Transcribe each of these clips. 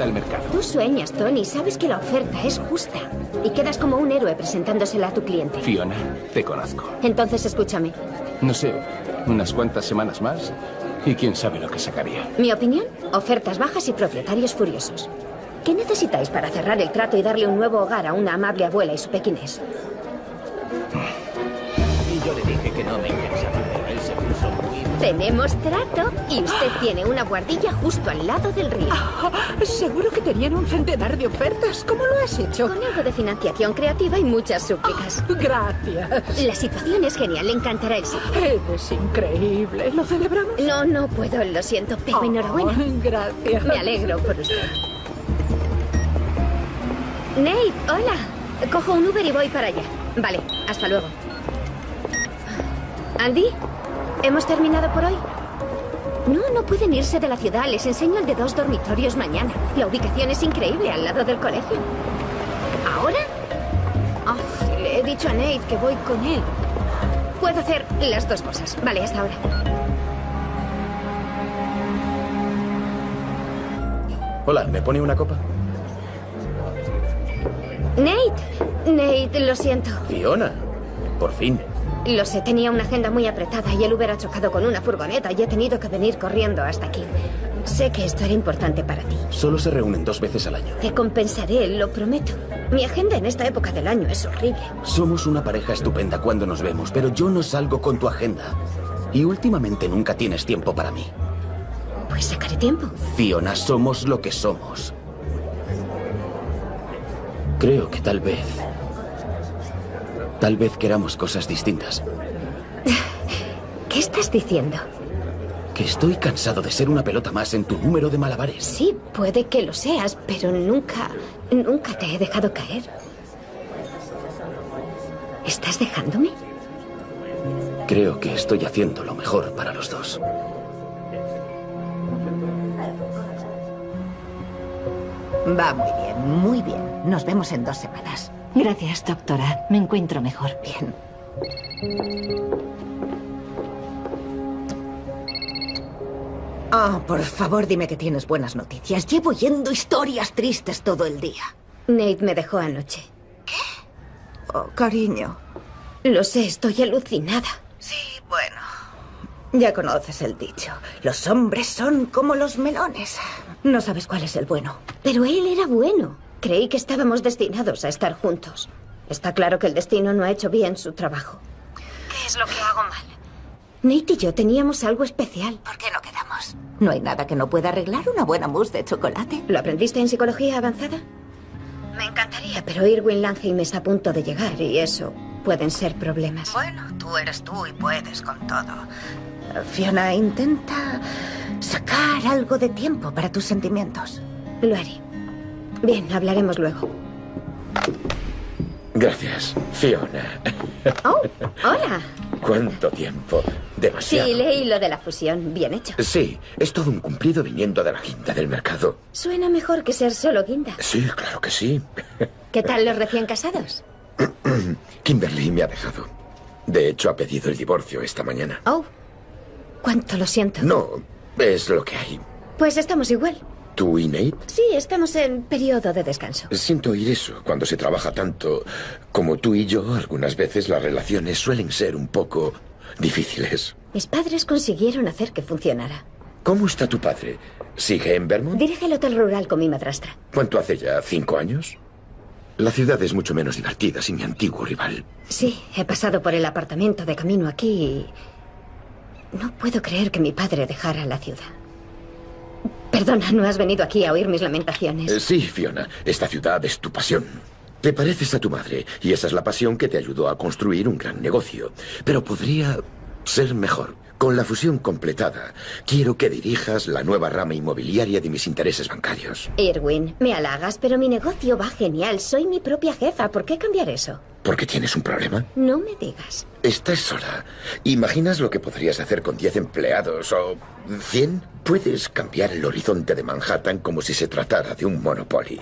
del mercado. Tú sueñas, Tony. Sabes que la oferta es justa. Y quedas como un héroe presentándosela a tu cliente. Fiona, te conozco. Entonces escúchame. No sé, unas cuantas semanas más y quién sabe lo que sacaría. Mi opinión, ofertas bajas y propietarios furiosos. ¿Qué necesitáis para cerrar el trato y darle un nuevo hogar a una amable abuela y su pequinés? Y yo le dije que no me interesaba, pero él se puso muy... Tenemos trato y usted tiene una guardilla justo al lado del río. Seguro que tenían un centenar de ofertas. ¿Cómo lo has hecho? Con algo de financiación creativa y muchas súplicas. Gracias. La situación es genial, le encantará el sitio. Eres increíble. ¿Lo celebramos? No puedo, lo siento, pero enhorabuena. Gracias. Me alegro por usted. Nate, hola. Cojo un Uber y voy para allá. Vale, hasta luego. ¿Andy? ¿Hemos terminado por hoy? No pueden irse de la ciudad. Les enseño el de 2 dormitorios mañana. La ubicación es increíble, al lado del colegio. ¿Ahora? Le he dicho a Nate que voy con él. Puedo hacer las dos cosas. Vale, hasta ahora. Hola, ¿me pone una copa? Nate, lo siento. Fiona, por fin. Lo sé, tenía una agenda muy apretada y el Uber ha chocado con una furgoneta y he tenido que venir corriendo hasta aquí. Sé que esto era importante para ti. Solo se reúnen 2 veces al año. Te compensaré, lo prometo. Mi agenda en esta época del año es horrible. Somos una pareja estupenda cuando nos vemos, pero yo no salgo con tu agenda. Y últimamente nunca tienes tiempo para mí. Pues sacaré tiempo. Fiona, somos lo que somos. Creo que tal vez queramos cosas distintas. ¿Qué estás diciendo? Que estoy cansado de ser una pelota más en tu número de malabares. Sí, puede que lo seas, pero nunca te he dejado caer. ¿Estás dejándome? Creo que estoy haciendo lo mejor para los dos. Va muy bien, muy bien. Nos vemos en 2 semanas. Gracias, doctora. Me encuentro mejor. Bien. Por favor, dime que tienes buenas noticias. Llevo oyendo historias tristes todo el día. Nate me dejó anoche. ¿Qué? Oh, cariño. Lo sé, estoy alucinada. Sí, bueno. Ya conoces el dicho. Los hombres son como los melones. No sabes cuál es el bueno. Pero él era bueno. Creí que estábamos destinados a estar juntos. Está claro que el destino no ha hecho bien su trabajo. ¿Qué es lo que hago mal? Nate y yo teníamos algo especial. ¿Por qué no quedamos? ¿No hay nada que no pueda arreglar una buena mousse de chocolate? ¿Lo aprendiste en psicología avanzada? Me encantaría, pero Irwin Langheim está a punto de llegar y eso pueden ser problemas. Bueno, tú eres tú y puedes con todo. Fiona, intenta sacar algo de tiempo para tus sentimientos. Lo haré. Bien, hablaremos luego. Gracias, Fiona. Oh, hola. ¿Cuánto tiempo? Demasiado. Sí, leí lo de la fusión. Bien hecho. Sí, es todo un cumplido viniendo de la guinda del mercado. Suena mejor que ser solo guinda. Sí, claro que sí. ¿Qué tal los recién casados? Kimberly me ha dejado. De hecho, ha pedido el divorcio esta mañana. Oh, cuánto lo siento. No, es lo que hay. Pues estamos igual. ¿Tú y Nate? Sí, estamos en periodo de descanso. Siento oír eso. Cuando se trabaja tanto como tú y yo, algunas veces las relaciones suelen ser un poco difíciles. Mis padres consiguieron hacer que funcionara. ¿Cómo está tu padre? ¿Sigue en Vermont? Dirige el hotel rural con mi madrastra. ¿Cuánto hace ya? ¿5 años? La ciudad es mucho menos divertida sin mi antiguo rival. Sí, he pasado por el apartamento de camino aquí y no puedo creer que mi padre dejara la ciudad. Perdona, ¿no has venido aquí a oír mis lamentaciones? Sí, Fiona, esta ciudad es tu pasión. Te pareces a tu madre y esa es la pasión que te ayudó a construir un gran negocio. Pero podría ser mejor. Con la fusión completada, quiero que dirijas la nueva rama inmobiliaria de mis intereses bancarios. Irwin, me halagas, pero mi negocio va genial. Soy mi propia jefa. ¿Por qué cambiar eso? ¿Por qué tienes un problema? No me digas. Estás sola. ¿Imaginas lo que podrías hacer con 10 empleados o 100? Puedes cambiar el horizonte de Manhattan como si se tratara de un Monopoly.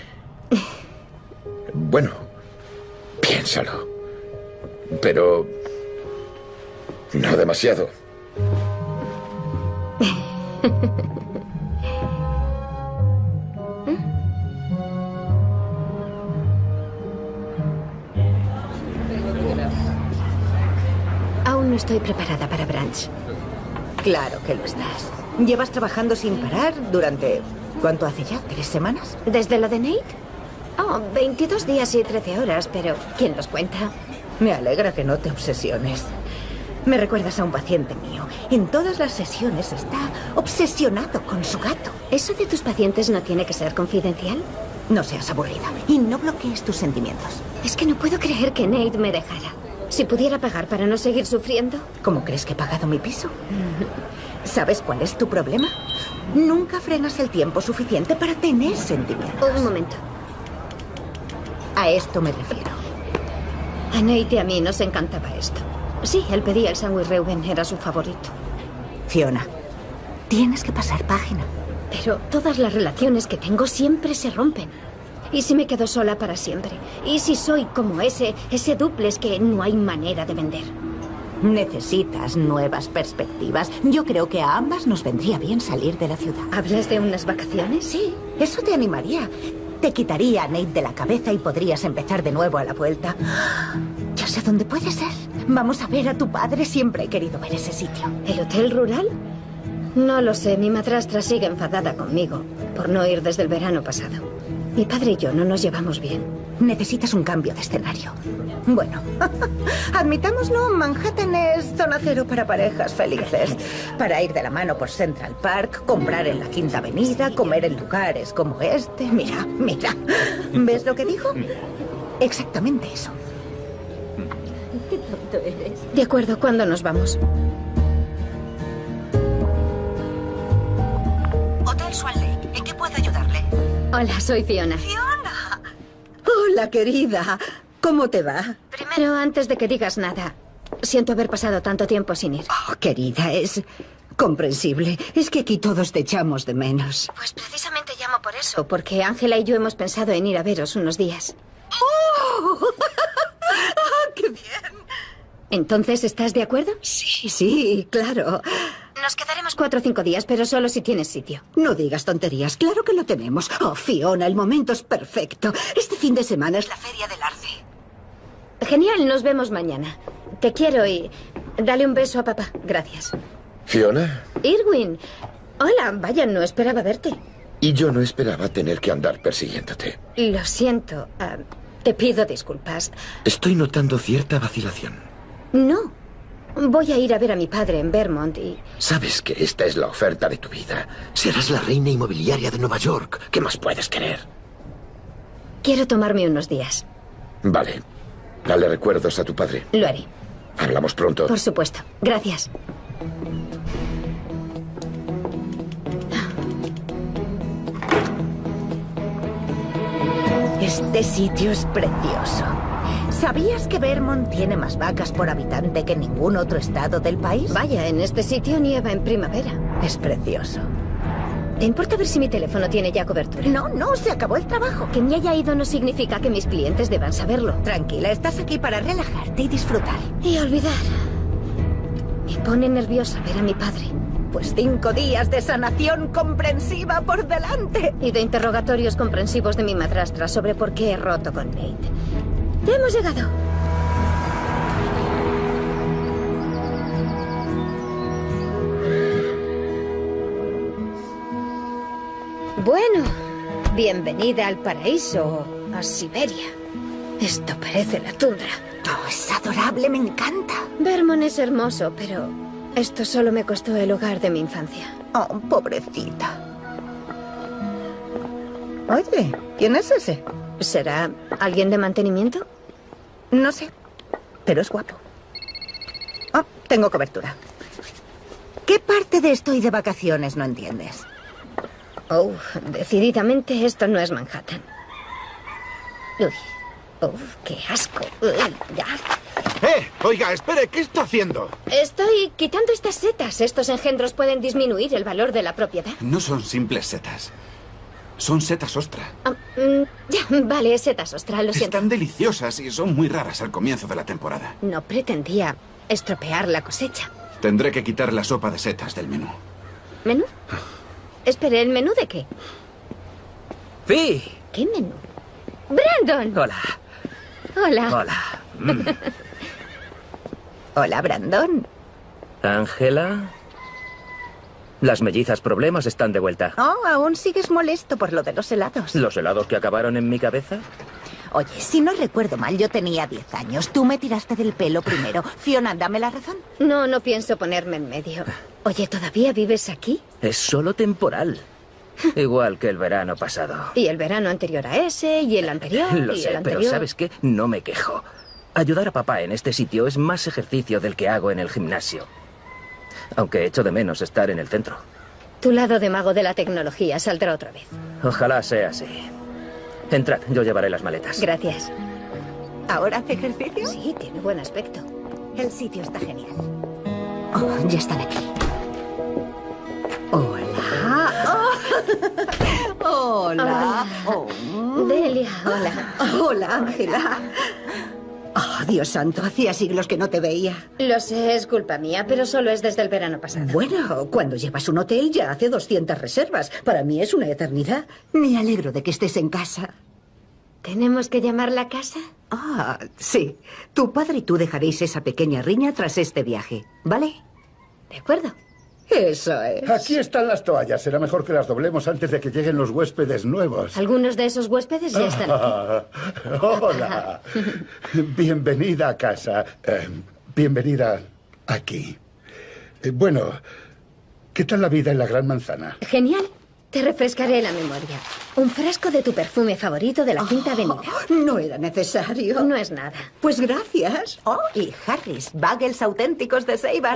Bueno, piénsalo. Pero no demasiado. no estoy preparada para brunch. Claro que lo estás. Llevas trabajando sin parar durante... ¿Cuánto hace ya? ¿3 semanas? ¿Desde lo de Nate? Oh, 22 días y 13 horas, pero ¿quién los cuenta? Me alegra que no te obsesiones. Me recuerdas a un paciente mío. En todas las sesiones está obsesionado con su gato. ¿Eso de tus pacientes no tiene que ser confidencial? No seas aburrida y no bloquees tus sentimientos. Es que no puedo creer que Nate me dejara. Si pudiera pagar para no seguir sufriendo. ¿Cómo crees que he pagado mi piso? ¿Sabes cuál es tu problema? Nunca frenas el tiempo suficiente para tener sentimientos. Un momento. A esto me refiero. A Nate y a mí nos encantaba esto. Sí, él pedía el sándwich Reuben, era su favorito. Fiona, tienes que pasar página. Pero todas las relaciones que tengo siempre se rompen. ¿Y si me quedo sola para siempre? ¿Y si soy como ese dúplex que no hay manera de vender? Necesitas nuevas perspectivas. Yo creo que a ambas nos vendría bien salir de la ciudad. ¿Hablas de unas vacaciones? Sí, eso te animaría. Te quitaría a Nate de la cabeza y podrías empezar de nuevo a la vuelta. Ya sé dónde puede ser. Vamos a ver a tu padre. Siempre he querido ver ese sitio. ¿El hotel rural? No lo sé. Mi madrastra sigue enfadada conmigo por no ir desde el verano pasado. Mi padre y yo no nos llevamos bien. Necesitas un cambio de escenario. Bueno, admitámoslo, Manhattan es zona cero para parejas felices. Para ir de la mano por Central Park, comprar en la Quinta Avenida, comer en lugares como este. Mira, mira. ¿Ves lo que dijo? Exactamente eso. Qué tonto eres. De acuerdo, ¿cuándo nos vamos? Hotel Swan Lake. ¿En qué puedo ayudarle? Hola, soy Fiona. ¡Fiona! Hola, querida. ¿Cómo te va? Primero, antes de que digas nada, siento haber pasado tanto tiempo sin ir. Oh, querida, es comprensible. Es que aquí todos te echamos de menos. Pues precisamente llamo por eso, porque Ángela y yo hemos pensado en ir a veros unos días. ¡Oh! ¡Qué bien! ¿Entonces estás de acuerdo? Sí, sí, claro. Nos quedaremos 4 o 5 días, pero solo si tienes sitio. No digas tonterías, claro que lo tenemos. Oh, Fiona, el momento es perfecto. Este fin de semana es la Feria del Arce. Genial, nos vemos mañana. Te quiero y dale un beso a papá. Gracias. ¿Fiona? Irwin. Hola, vaya, no esperaba verte. Y yo no esperaba tener que andar persiguiéndote. Lo siento. Te pido disculpas. Estoy notando cierta vacilación. No. Voy a ir a ver a mi padre en Vermont y... Sabes que esta es la oferta de tu vida. Serás la reina inmobiliaria de Nueva York. ¿Qué más puedes querer? Quiero tomarme unos días. Vale. Dale recuerdos a tu padre. Lo haré. Hablamos pronto. Por supuesto. Gracias. Este sitio es precioso. ¿Sabías que Vermont tiene más vacas por habitante que ningún otro estado del país? Vaya, en este sitio nieva en primavera. Es precioso. ¿Te importa ver si mi teléfono tiene ya cobertura? No, se acabó el trabajo. Que me haya ido no significa que mis clientes deban saberlo. Tranquila, estás aquí para relajarte y disfrutar. Y olvidar. Me pone nerviosa ver a mi padre. Pues 5 días de sanación comprensiva por delante. Y de interrogatorios comprensivos de mi madrastra sobre por qué he roto con Nate. ¡Ya hemos llegado! Bueno, bienvenida al paraíso, a Siberia. Esto parece la tundra. Oh, es adorable, me encanta. Vermont es hermoso, pero esto solo me costó el hogar de mi infancia. Oh, pobrecita. Oye, ¿quién es ese? ¿Será alguien de mantenimiento? No sé, pero es guapo. Oh, tengo cobertura. ¿Qué parte de estoy de vacaciones no entiendes? Oh, decididamente esto no es Manhattan. Uy, qué asco. Uy, ya. Oiga, espere, ¿qué está haciendo? Estoy quitando estas setas. Estos engendros pueden disminuir el valor de la propiedad. No son simples setas. Son setas ostra. Ya, vale, setas ostra, lo siento. Están deliciosas y son muy raras al comienzo de la temporada. No pretendía estropear la cosecha. Tendré que quitar la sopa de setas del menú. ¿Menú? Espere, ¿el menú de qué? ¡Sí! ¿Qué menú? ¡Brandon! Hola. Hola. Hola. Hola, Brandon. Ángela. Las mellizas problemas están de vuelta. Oh, aún sigues molesto por lo de los helados. ¿Los helados que acabaron en mi cabeza? Oye, si no recuerdo mal, yo tenía 10 años. Tú me tiraste del pelo primero. Fiona, dame la razón. No, no pienso ponerme en medio. Oye, ¿todavía vives aquí? Es solo temporal. Igual que el verano pasado. Y el verano anterior a ese, y el anterior, Lo y sé, el anterior. pero ¿sabes qué? No me quejo. Ayudar a papá en este sitio es más ejercicio del que hago en el gimnasio. Aunque echo de menos estar en el centro. Tu lado de mago de la tecnología saldrá otra vez. Ojalá sea así. Entrad, yo llevaré las maletas. Gracias. ¿Ahora hace ejercicio? Sí, tiene buen aspecto. El sitio está genial. Oh, ya están aquí. Hola. Oh. Hola. Oh. Delia, hola. Hola, Ángela. Oh, Dios santo, hacía siglos que no te veía. Lo sé, es culpa mía, pero solo es desde el verano pasado. Bueno, cuando llevas un hotel ya hace 200 reservas. Para mí es una eternidad. Me alegro de que estés en casa. ¿Tenemos que llamar la casa? Ah, sí. Tu padre y tú dejaréis esa pequeña riña tras este viaje, ¿vale? De acuerdo. Eso es. Aquí están las toallas. Será mejor que las doblemos antes de que lleguen los huéspedes nuevos. Algunos de esos huéspedes ya están aquí. Hola. Bienvenida a casa. Bienvenida aquí. Bueno, ¿qué tal la vida en la Gran Manzana? Genial. Te refrescaré la memoria. Un frasco de tu perfume favorito de la Quinta Avenida. No era necesario. No es nada. Pues gracias. Oh, y Harris, bagels auténticos de Seibas.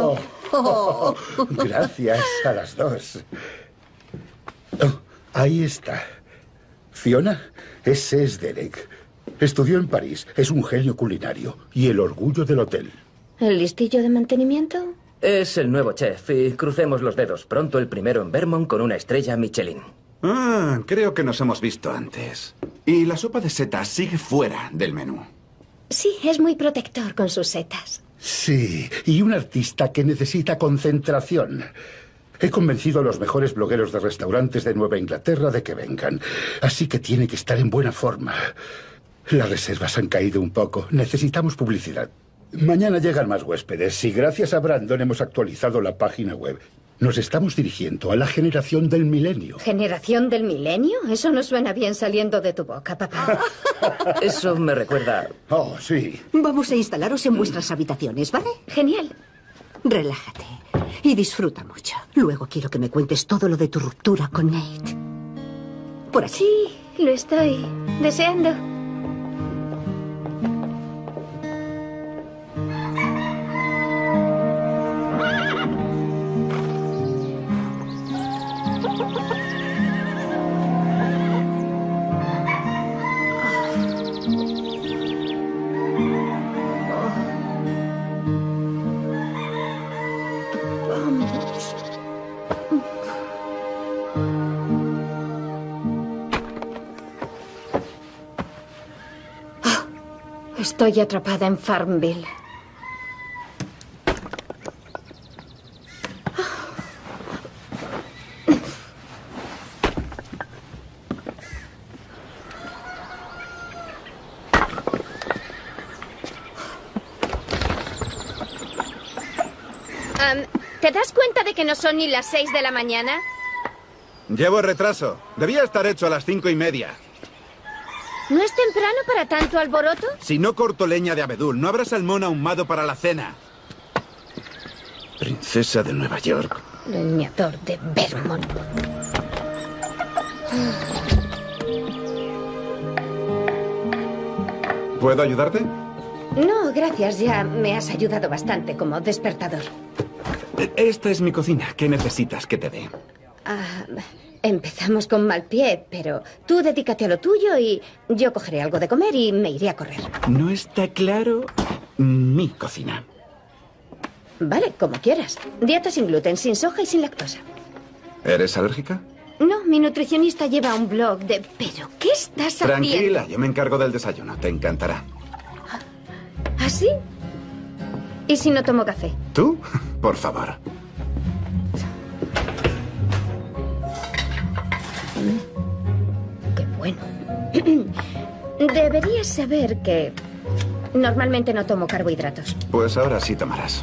Gracias a las dos. Oh, ahí está. Fiona, ese es Derek. Estudió en París. Es un genio culinario y el orgullo del hotel. ¿El listillo de mantenimiento? Es el nuevo chef y crucemos los dedos. Pronto el primero en Vermont con una estrella Michelin. Ah, creo que nos hemos visto antes. Y la sopa de setas sigue fuera del menú. Sí, es muy protector con sus setas. Sí, y un artista que necesita concentración. He convencido a los mejores blogueros de restaurantes de Nueva Inglaterra de que vengan. Así que tiene que estar en buena forma. Las reservas han caído un poco. Necesitamos publicidad. Mañana llegan más huéspedes y gracias a Brandon hemos actualizado la página web. Nos estamos dirigiendo a la generación del milenio. ¿Generación del milenio? Eso no suena bien saliendo de tu boca, papá. Eso me recuerda... Oh, sí. Vamos a instalaros en vuestras habitaciones, ¿vale? Genial. Relájate y disfruta mucho. Luego quiero que me cuentes todo lo de tu ruptura con Nate. Por aquí. Sí, lo estoy deseando. Estoy atrapada en Farmville. ¿Te das cuenta de que no son ni las 6 de la mañana? Llevo retraso. Debía estar hecho a las 5:30. ¿No es temprano para tanto alboroto? Si no corto leña de abedul, no habrá salmón ahumado para la cena. Princesa de Nueva York. Leñador de Vermont. ¿Puedo ayudarte? No, gracias. Ya me has ayudado bastante como despertador. Esta es mi cocina. ¿Qué necesitas que te dé? Empezamos con mal pie, pero tú dedícate a lo tuyo y yo cogeré algo de comer y me iré a correr. No está claro mi cocina. Vale, como quieras. Dieta sin gluten, sin soja y sin lactosa. ¿Eres alérgica? No, mi nutricionista lleva un blog de... ¿Pero qué estás haciendo? Tranquila, yo me encargo del desayuno. Te encantará. ¿Ah, sí? ¿Y si no tomo café? ¿Tú? Por favor. Qué bueno. Deberías saber que Normalmente no tomo carbohidratos. Pues ahora sí tomarás.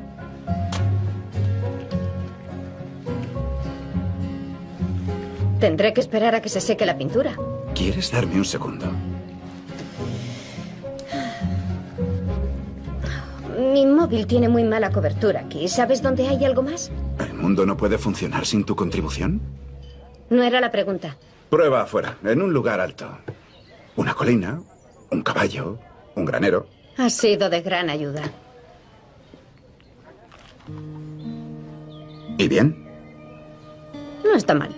Tendré que esperar a que se seque la pintura. ¿Quieres darme un segundo? Mi móvil tiene muy mala cobertura aquí. ¿Sabes dónde hay algo más? ¿El mundo no puede funcionar sin tu contribución? No era la pregunta. Prueba afuera, en un lugar alto. Una colina, un caballo, un granero. Ha sido de gran ayuda. ¿Y bien? No está mal.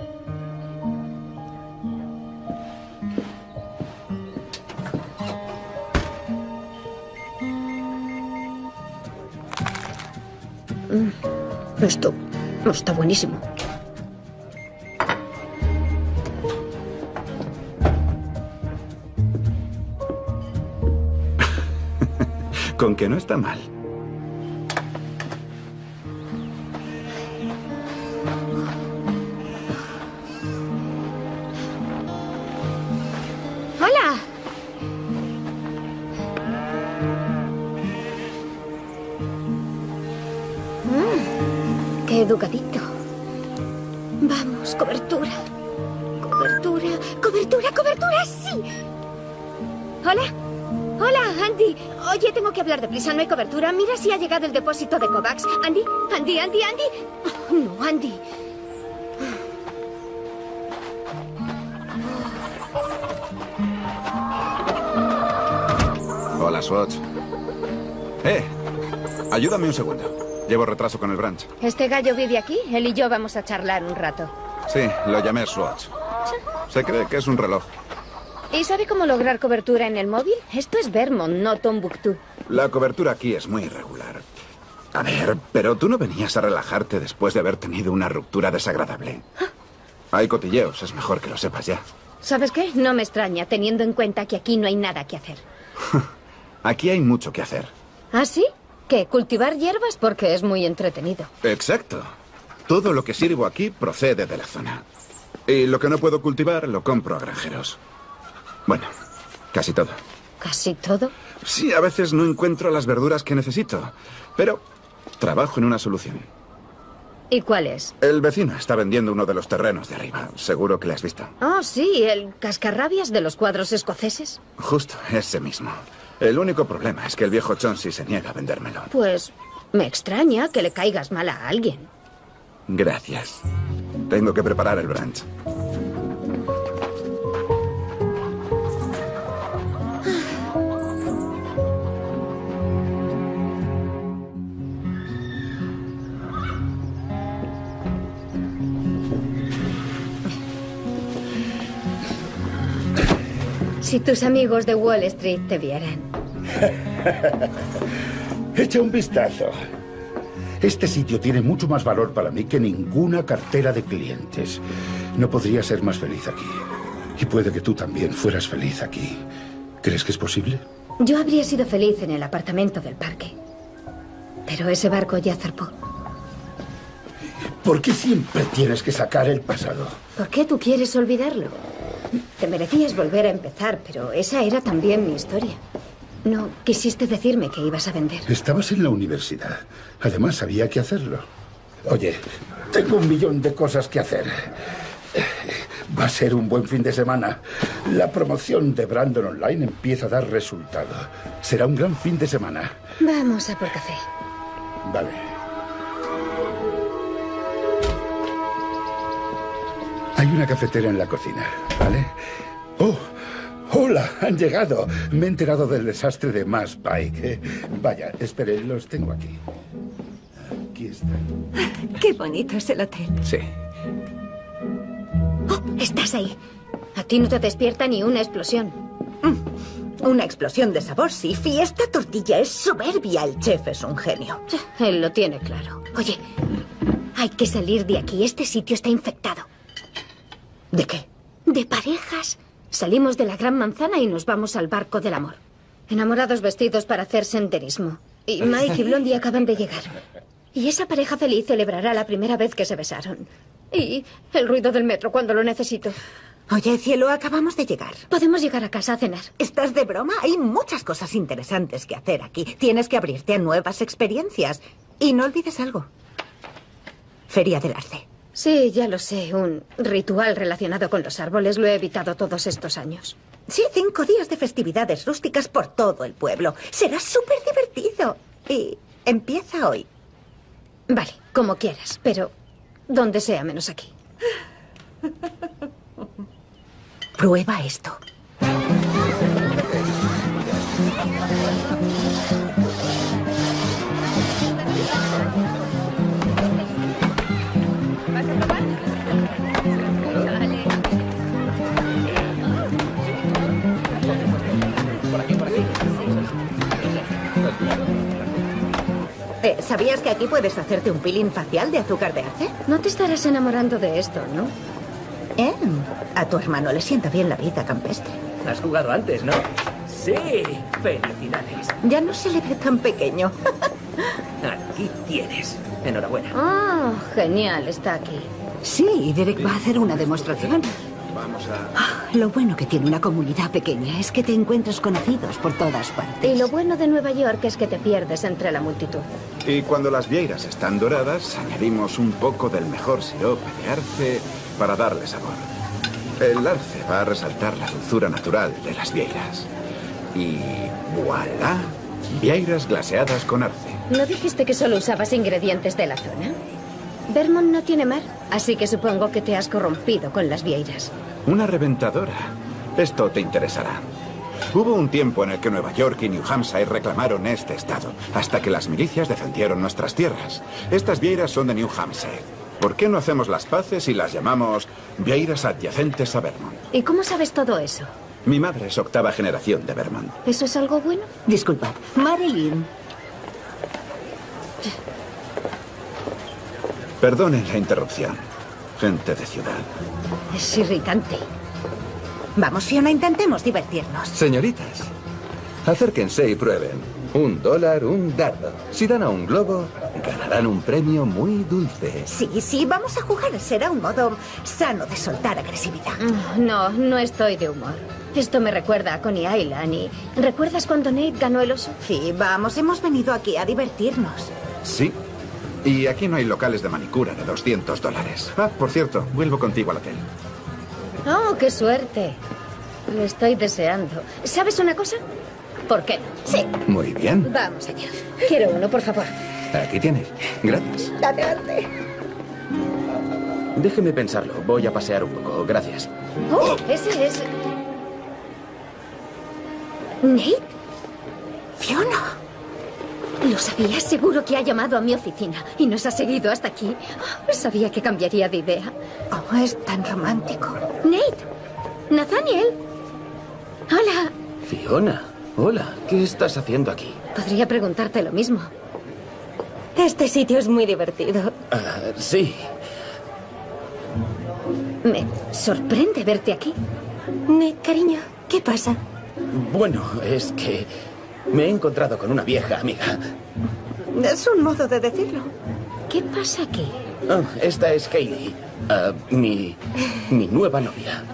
Esto está buenísimo. Con que no está mal. ¡Hola! ¡Qué educadito! Vamos, cobertura. Cobertura, cobertura, cobertura, sí. ¿Hola? Hola, Andy. Oye, tengo que hablar deprisa, no hay cobertura. Mira si ha llegado el depósito de Kovacs. Andy, Andy, Andy, Andy. Oh, no, Andy. Hola, Swatch. Ayúdame un segundo. Llevo retraso con el brunch. ¿Este gallo vive aquí? Él y yo vamos a charlar un rato. Sí, lo llamé Swatch. Se cree que es un reloj. ¿Y sabe cómo lograr cobertura en el móvil? Esto es Vermont, no Tombuctú. La cobertura aquí es muy irregular. A ver, pero tú no venías a relajarte después de haber tenido una ruptura desagradable. Hay cotilleos, es mejor que lo sepas ya. ¿Sabes qué? No me extraña, teniendo en cuenta que aquí no hay nada que hacer. Aquí hay mucho que hacer. ¿Ah, sí? ¿Qué? ¿Cultivar hierbas? Porque es muy entretenido. Exacto. Todo lo que sirvo aquí procede de la zona. Y lo que no puedo cultivar lo compro a granjeros. Bueno, casi todo. ¿Casi todo? Sí, a veces no encuentro las verduras que necesito, pero trabajo en una solución. ¿Y cuál es? El vecino está vendiendo uno de los terrenos de arriba. Seguro que le has visto. Oh, sí, el cascarrabias de los cuadros escoceses. Justo, ese mismo. El único problema es que el viejo Chauncey se niega a vendérmelo. Pues me extraña que le caigas mal a alguien. Gracias. Tengo que preparar el brunch. Si tus amigos de Wall Street te vieran. Echa un vistazo. Este sitio tiene mucho más valor para mí que ninguna cartera de clientes. No podría ser más feliz aquí. Y puede que tú también fueras feliz aquí. ¿Crees que es posible? Yo habría sido feliz en el apartamento del parque. Pero ese barco ya zarpó. ¿Por qué siempre tienes que sacar el pasado? ¿Por qué tú quieres olvidarlo? Te merecías volver a empezar, pero esa era también mi historia. No quisiste decirme que ibas a vender. Estabas en la universidad. Además, había que hacerlo. Oye, tengo 1.000.000 de cosas que hacer. Va a ser un buen fin de semana. La promoción de Brandon Online empieza a dar resultado. Será un gran fin de semana. Vamos a por café. Vale. Hay una cafetera en la cocina, ¿vale? ¡Oh! ¡Hola! Han llegado. Me he enterado del desastre de Mass Pike. Vaya, espere, los tengo aquí. Aquí están. Qué bonito es el hotel. Sí. ¡Oh! Estás ahí. A ti no te despierta ni una explosión. Una explosión de sabor, sí. Y esta tortilla es soberbia. El chef es un genio. Él lo tiene claro. Oye, hay que salir de aquí. Este sitio está infectado. ¿De qué? De parejas. Salimos de la Gran Manzana y nos vamos al Barco del Amor. Enamorados vestidos para hacer senderismo. Y Mike y Blondie acaban de llegar. Y esa pareja feliz celebrará la primera vez que se besaron. Y el ruido del metro cuando lo necesito. Oye, cielo, acabamos de llegar. Podemos llegar a casa a cenar. ¿Estás de broma? Hay muchas cosas interesantes que hacer aquí. Tienes que abrirte a nuevas experiencias. Y no olvides algo. Feria del Arce. Sí, ya lo sé. Un ritual relacionado con los árboles. Lo he evitado todos estos años. Sí, 5 días de festividades rústicas por todo el pueblo. Será súper divertido. Y empieza hoy. Vale, como quieras, pero donde sea menos aquí. Prueba esto. ¿Vas a probar? Dale. Por aquí, por aquí. ¿Sabías que aquí puedes hacerte un peeling facial de azúcar de arce? No te estarás enamorando de esto, ¿no? A tu hermano le sienta bien la vida campestre. Has jugado antes, ¿no? Sí. Felicidades. Ya no se le ve tan pequeño. Aquí tienes. Enhorabuena. Oh, genial, está aquí. Sí, Derek va a hacer una demostración. Vamos a... Lo bueno que tiene una comunidad pequeña es que te encuentras conocidos por todas partes. Y lo bueno de Nueva York es que te pierdes entre la multitud. Y cuando las vieiras están doradas, añadimos un poco del mejor sirope de arce para darle sabor. El arce va a resaltar la dulzura natural de las vieiras. Y voilà, vieiras glaseadas con arce. ¿No dijiste que solo usabas ingredientes de la zona? Vermont no tiene mar, así que supongo que te has corrompido con las vieiras. Una reventadora. Esto te interesará. Hubo un tiempo en el que Nueva York y New Hampshire reclamaron este estado, hasta que las milicias defendieron nuestras tierras. Estas vieiras son de New Hampshire. ¿Por qué no hacemos las paces y las llamamos vieiras adyacentes a Vermont? ¿Y cómo sabes todo eso? Mi madre es 8ª generación de Vermont. ¿Eso es algo bueno? Disculpad, Marilyn. Perdonen la interrupción. Gente de ciudad. Es irritante. Vamos, Fiona, intentemos divertirnos. Señoritas, acérquense y prueben. $1, un dardo. Si dan a un globo, ganarán un premio muy dulce. Sí, vamos a jugar. Será un modo sano de soltar agresividad. No estoy de humor. Esto me recuerda a Coney Island y... ¿Recuerdas cuando Nate ganó el oso? Sí, vamos, hemos venido aquí a divertirnos. Sí. Y aquí no hay locales de manicura de $200. Ah, por cierto, vuelvo contigo al hotel. ¡Oh, qué suerte! Lo estoy deseando. ¿Sabes una cosa? ¿Por qué no? Sí. Muy bien. Vamos allá. Quiero uno, por favor. Aquí tienes. Gracias. Adelante. Déjeme pensarlo. Voy a pasear un poco. Gracias. ¡Oh! Ese es... ¿Nate? Fiona. Lo sabía, seguro que ha llamado a mi oficina y nos ha seguido hasta aquí. Sabía que cambiaría de idea. Oh, es tan romántico. Nate, Nathaniel. Hola. Fiona, hola. ¿Qué estás haciendo aquí? Podría preguntarte lo mismo. Este sitio es muy divertido. Sí. Me sorprende verte aquí. Nate, cariño, ¿qué pasa? Bueno, es que me he encontrado con una vieja amiga. Es un modo de decirlo. ¿Qué pasa aquí? Oh, esta es Hailey, mi nueva novia.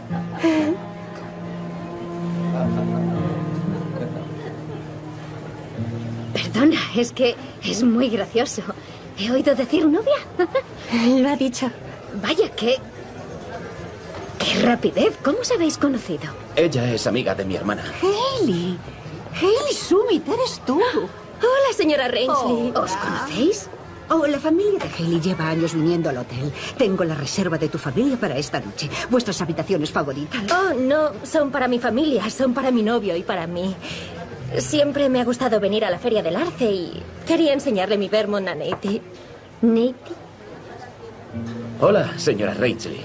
Perdona, es que es muy gracioso. ¿He oído decir novia? Lo ha dicho. Vaya, qué rapidez. ¿Cómo os habéis conocido? Ella es amiga de mi hermana. Hailey. Hailey Summit, eres tú. Hola, señora Rainsley. ¿Os conocéis? Oh, la familia de Hailey lleva años viniendo al hotel. Tengo la reserva de tu familia para esta noche. Vuestras habitaciones favoritas. Oh, no, son para mi familia, son para mi novio y para mí. Siempre me ha gustado venir a la Feria del Arce y quería enseñarle mi Vermont a Nate. ¿Nate? Hola, señora Rainsley.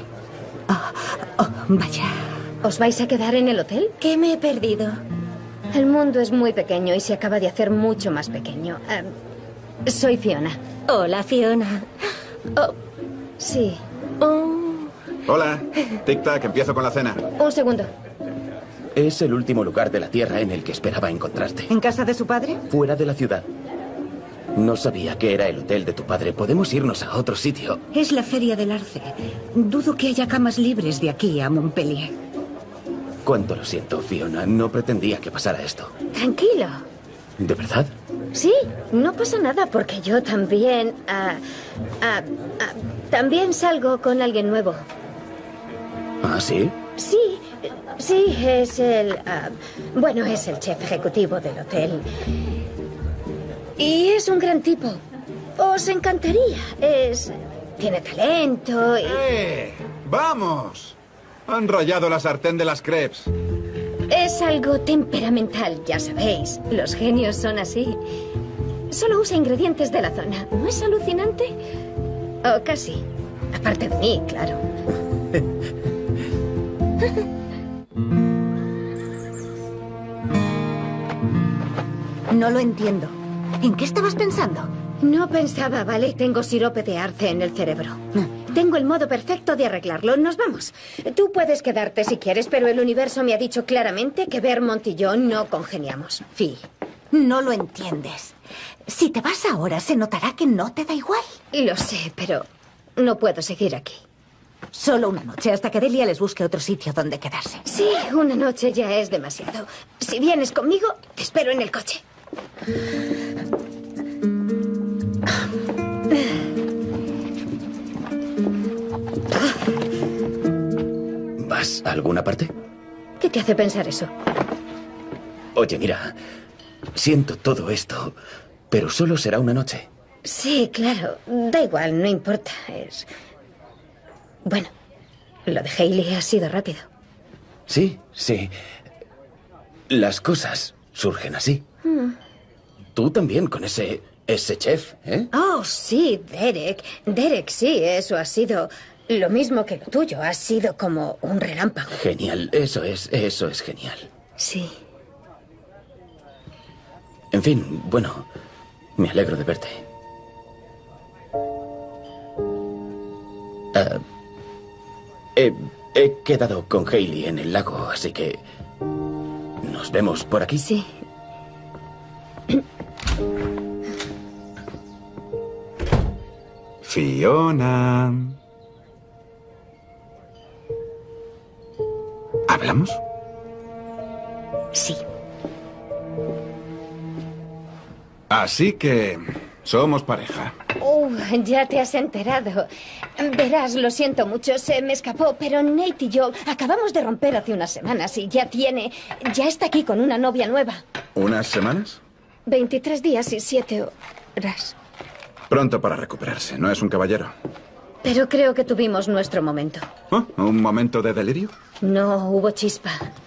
Vaya. ¿Os vais a quedar en el hotel? ¿Qué me he perdido? El mundo es muy pequeño y se acaba de hacer mucho más pequeño. Soy Fiona. Hola, Fiona. Oh. Sí. Hola. Tic-tac, empiezo con la cena. Un segundo. Es el último lugar de la Tierra en el que esperaba encontrarte. ¿En casa de su padre? Fuera de la ciudad. No sabía que era el hotel de tu padre. Podemos irnos a otro sitio. Es la Feria del Arce. Dudo que haya camas libres de aquí a Montpellier. Cuánto lo siento, Fiona. No pretendía que pasara esto. Tranquilo. ¿De verdad? Sí, no pasa nada porque yo también... también salgo con alguien nuevo. ¿Ah, sí? Sí, es el... bueno, es el chef ejecutivo del hotel. Y es un gran tipo. Os encantaría. Tiene talento y... ¡Vamos! Han rayado la sartén de las crepes. Es algo temperamental, ya sabéis. Los genios son así. Solo usa ingredientes de la zona. ¿No es alucinante? O casi. Aparte de mí, claro. No lo entiendo. ¿En qué estabas pensando? No pensaba, ¿vale? Tengo sirope de arce en el cerebro. Tengo el modo perfecto de arreglarlo. Nos vamos. Tú puedes quedarte si quieres, pero el universo me ha dicho claramente que Vermont y yo no congeniamos. Phil, no lo entiendes. Si te vas ahora, se notará que no te da igual. Lo sé, pero no puedo seguir aquí. Solo una noche, hasta que Delia les busque otro sitio donde quedarse. Sí, una noche ya es demasiado. Si vienes conmigo, te espero en el coche. ¿Vas a alguna parte? ¿Qué te hace pensar eso? Oye, mira, siento todo esto, pero solo será una noche. Sí, claro. Da igual, no importa. Bueno, lo de Hailey ha sido rápido. Sí. Las cosas surgen así. Tú también con ese chef, ¿eh? Oh, sí, Derek. Derek, sí, eso ha sido lo mismo que lo tuyo. Ha sido como un relámpago. Genial, eso es genial. Sí. En fin, bueno, me alegro de verte. He quedado con Hailey en el lago, así que... ¿nos vemos por aquí? Sí. Fiona. ¿Hablamos? Sí. Así que somos pareja. Ya te has enterado. Verás, lo siento mucho, se me escapó, pero Nate y yo acabamos de romper hace unas semanas y ya está aquí con una novia nueva. ¿Unas semanas? 23 días y 7 horas. Pronto para recuperarse, no es un caballero. Pero creo que tuvimos nuestro momento. ¿Oh? ¿Un momento de delirio? No, hubo chispa.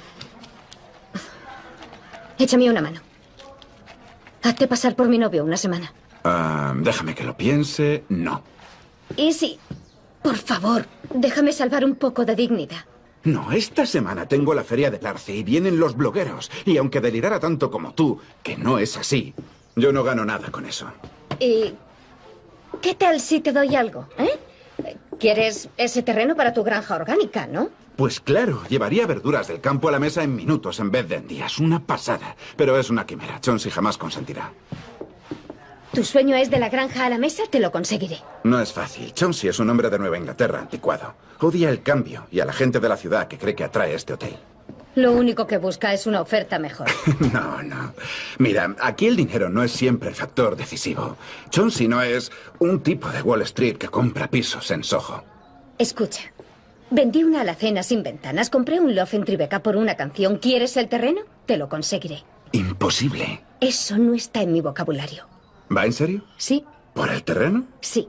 Échame una mano. Hazte pasar por mi novio una semana. Déjame que lo piense. No. Y sí, por favor, déjame salvar un poco de dignidad. No, esta semana tengo la feria del arce y vienen los blogueros. Y aunque delirara tanto como tú, que no es así, yo no gano nada con eso. ¿Y qué tal si te doy algo, ¿Quieres ese terreno para tu granja orgánica, no? Pues claro, llevaría verduras del campo a la mesa en minutos en vez de en días. Una pasada. Pero es una quimera. Chauncey jamás consentirá. ¿Tu sueño es de la granja a la mesa? Te lo conseguiré. No es fácil. Chauncey es un hombre de Nueva Inglaterra anticuado. Odia el cambio y a la gente de la ciudad que cree que atrae este hotel. Lo único que busca es una oferta mejor. No. Mira, aquí el dinero no es siempre el factor decisivo. Chauncey no es un tipo de Wall Street que compra pisos en Soho. Escucha. Vendí una alacena sin ventanas, compré un loft en Tribeca por una canción. ¿Quieres el terreno? Te lo conseguiré. Imposible. Eso no está en mi vocabulario. ¿Va en serio? Sí. ¿Por el terreno? Sí.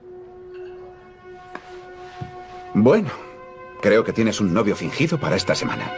Bueno, creo que tienes un novio fingido para esta semana.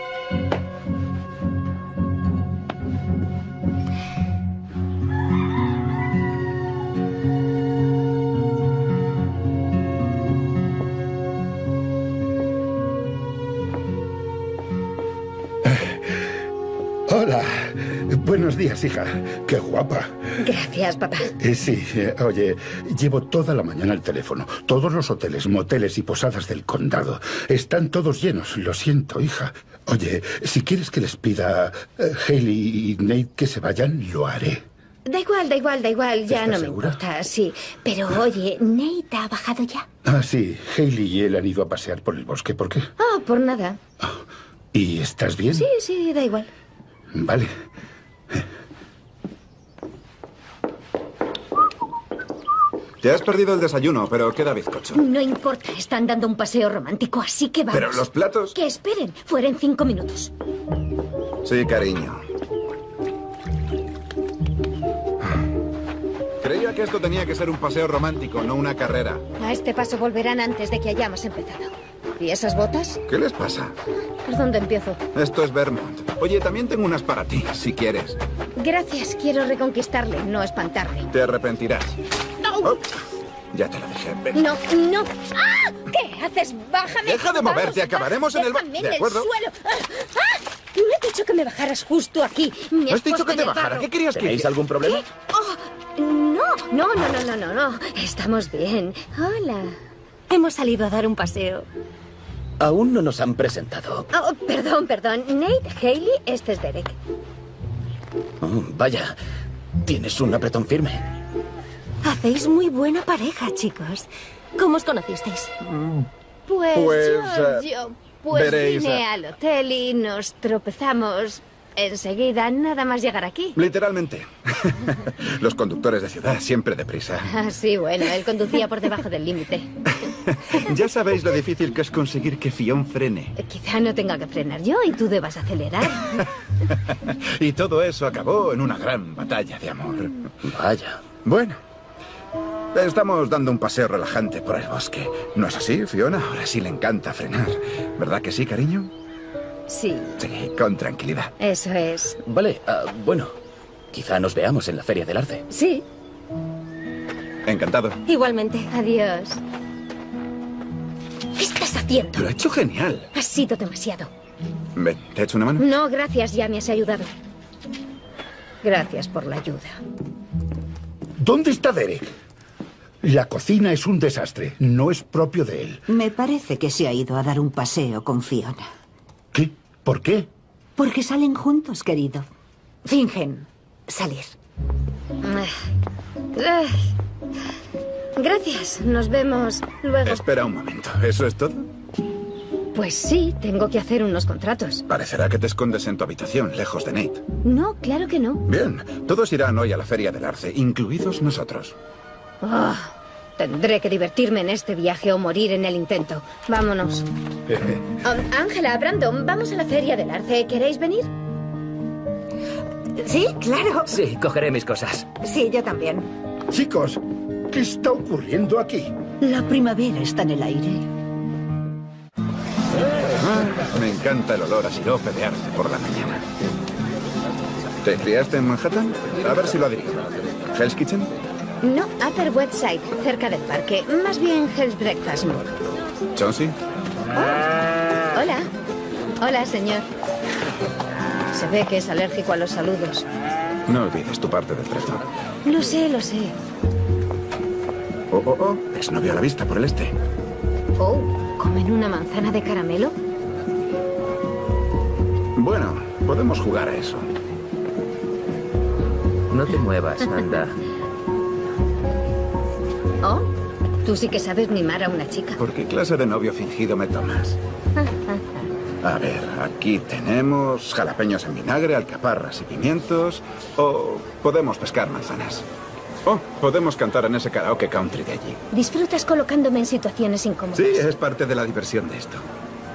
Hola. Buenos días, hija. Qué guapa. Gracias, papá. Sí, oye, llevo toda la mañana el teléfono. Todos los hoteles, moteles y posadas del condado están todos llenos. Lo siento, hija. Oye, si quieres que les pida Hailey y Nate que se vayan, lo haré. Da igual. Ya no me segura? importa, sí. Pero oye, ¿Nate ha bajado ya? Ah, sí. Hailey y él han ido a pasear por el bosque. ¿Por qué? Por nada. ¿Y estás bien? Sí, sí, da igual. Vale. Te has perdido el desayuno, pero queda bizcocho. No importa, están dando un paseo romántico, así que vamos. Pero los platos... Que esperen, fuera en 5 minutos. Sí, cariño. Creía que esto tenía que ser un paseo romántico, no una carrera. A este paso volverán antes de que hayamos empezado. ¿Y esas botas? ¿Qué les pasa? ¿Por dónde empiezo? Esto es Vermont. Oye, también tengo unas para ti, si quieres. Gracias, quiero reconquistarle, no espantarle. Te arrepentirás. Oh, ya te lo dije. Ven. No, no. ¡Ah! ¿Qué haces? Bájame. Deja de moverte, acabaremos en el... Déjame ¿De acuerdo? el suelo. ¡Ah! No he dicho que me bajaras justo aquí. Me ¿No has dicho que te bajara? ¿Qué querías que ¿Tenéis hiciera? algún problema? Oh, no. Estamos bien. Hola. Hemos salido a dar un paseo. Aún no nos han presentado. Oh, perdón. Nate, Hailey, este es Derek. Oh, vaya, tienes un apretón firme. Hacéis muy buena pareja, chicos. ¿Cómo os conocisteis? Pues veréis, vine al hotel y nos tropezamos enseguida, nada más llegar aquí. Literalmente. Los conductores de ciudad siempre deprisa. Ah, sí, bueno, él conducía por debajo del límite. Ya sabéis lo difícil que es conseguir que Fionn frene. Quizá no tenga que frenar yo y tú debas acelerar. Y todo eso acabó en una gran batalla de amor. Vaya. Bueno, estamos dando un paseo relajante por el bosque. ¿No es así, Fiona? Ahora sí le encanta frenar. ¿Verdad que sí, cariño? Sí. Sí, con tranquilidad. Eso es. Vale, bueno, quizá nos veamos en la Feria del Arce. Sí. Encantado. Igualmente. Adiós. ¿Qué estás haciendo? Lo ha hecho genial. Ha sido demasiado. Ven, ¿te echo una mano? No, gracias, ya me has ayudado. Gracias por la ayuda. ¿Dónde está Derek? La cocina es un desastre. No es propio de él. Me parece que se ha ido a dar un paseo con Fiona. ¿Qué? ¿Por qué? Porque salen juntos, querido. Fingen salir. Gracias, nos vemos luego. Espera un momento, ¿eso es todo? Pues sí, tengo que hacer unos contratos. Parecerá que te escondes en tu habitación, lejos de Nate. No, claro que no. Bien, todos irán hoy a la Feria del Arce, incluidos nosotros. Oh, tendré que divertirme en este viaje o morir en el intento. Vámonos. Ángela, Brandon, vamos a la Feria del Arce. ¿Queréis venir? Sí, claro. Sí, cogeré mis cosas. Sí, yo también. Chicos, ¿qué está ocurriendo aquí? La primavera está en el aire. Me encanta el olor a sirope de arce por la mañana. ¿Te criaste en Manhattan? A ver si lo adivino. ¿Hell's Kitchen? No, Upper West Side, cerca del parque. Más bien Hell's Breakfast. ¿Chauncey? Hola. Hola, señor. Se ve que es alérgico a los saludos. No olvides tu parte del trato. Lo sé, lo sé. Oh. Desnovio a la vista por el este. Oh, ¿comen una manzana de caramelo? Bueno, podemos jugar a eso. No te muevas, anda. Oh, tú sí que sabes mimar a una chica. ¿Por qué clase de novio fingido me tomas? A ver, aquí tenemos jalapeños en vinagre, alcaparras y pimientos. O podemos pescar manzanas. Oh, podemos cantar en ese karaoke country de allí. Disfrutas colocándome en situaciones incómodas. Sí, es parte de la diversión de esto.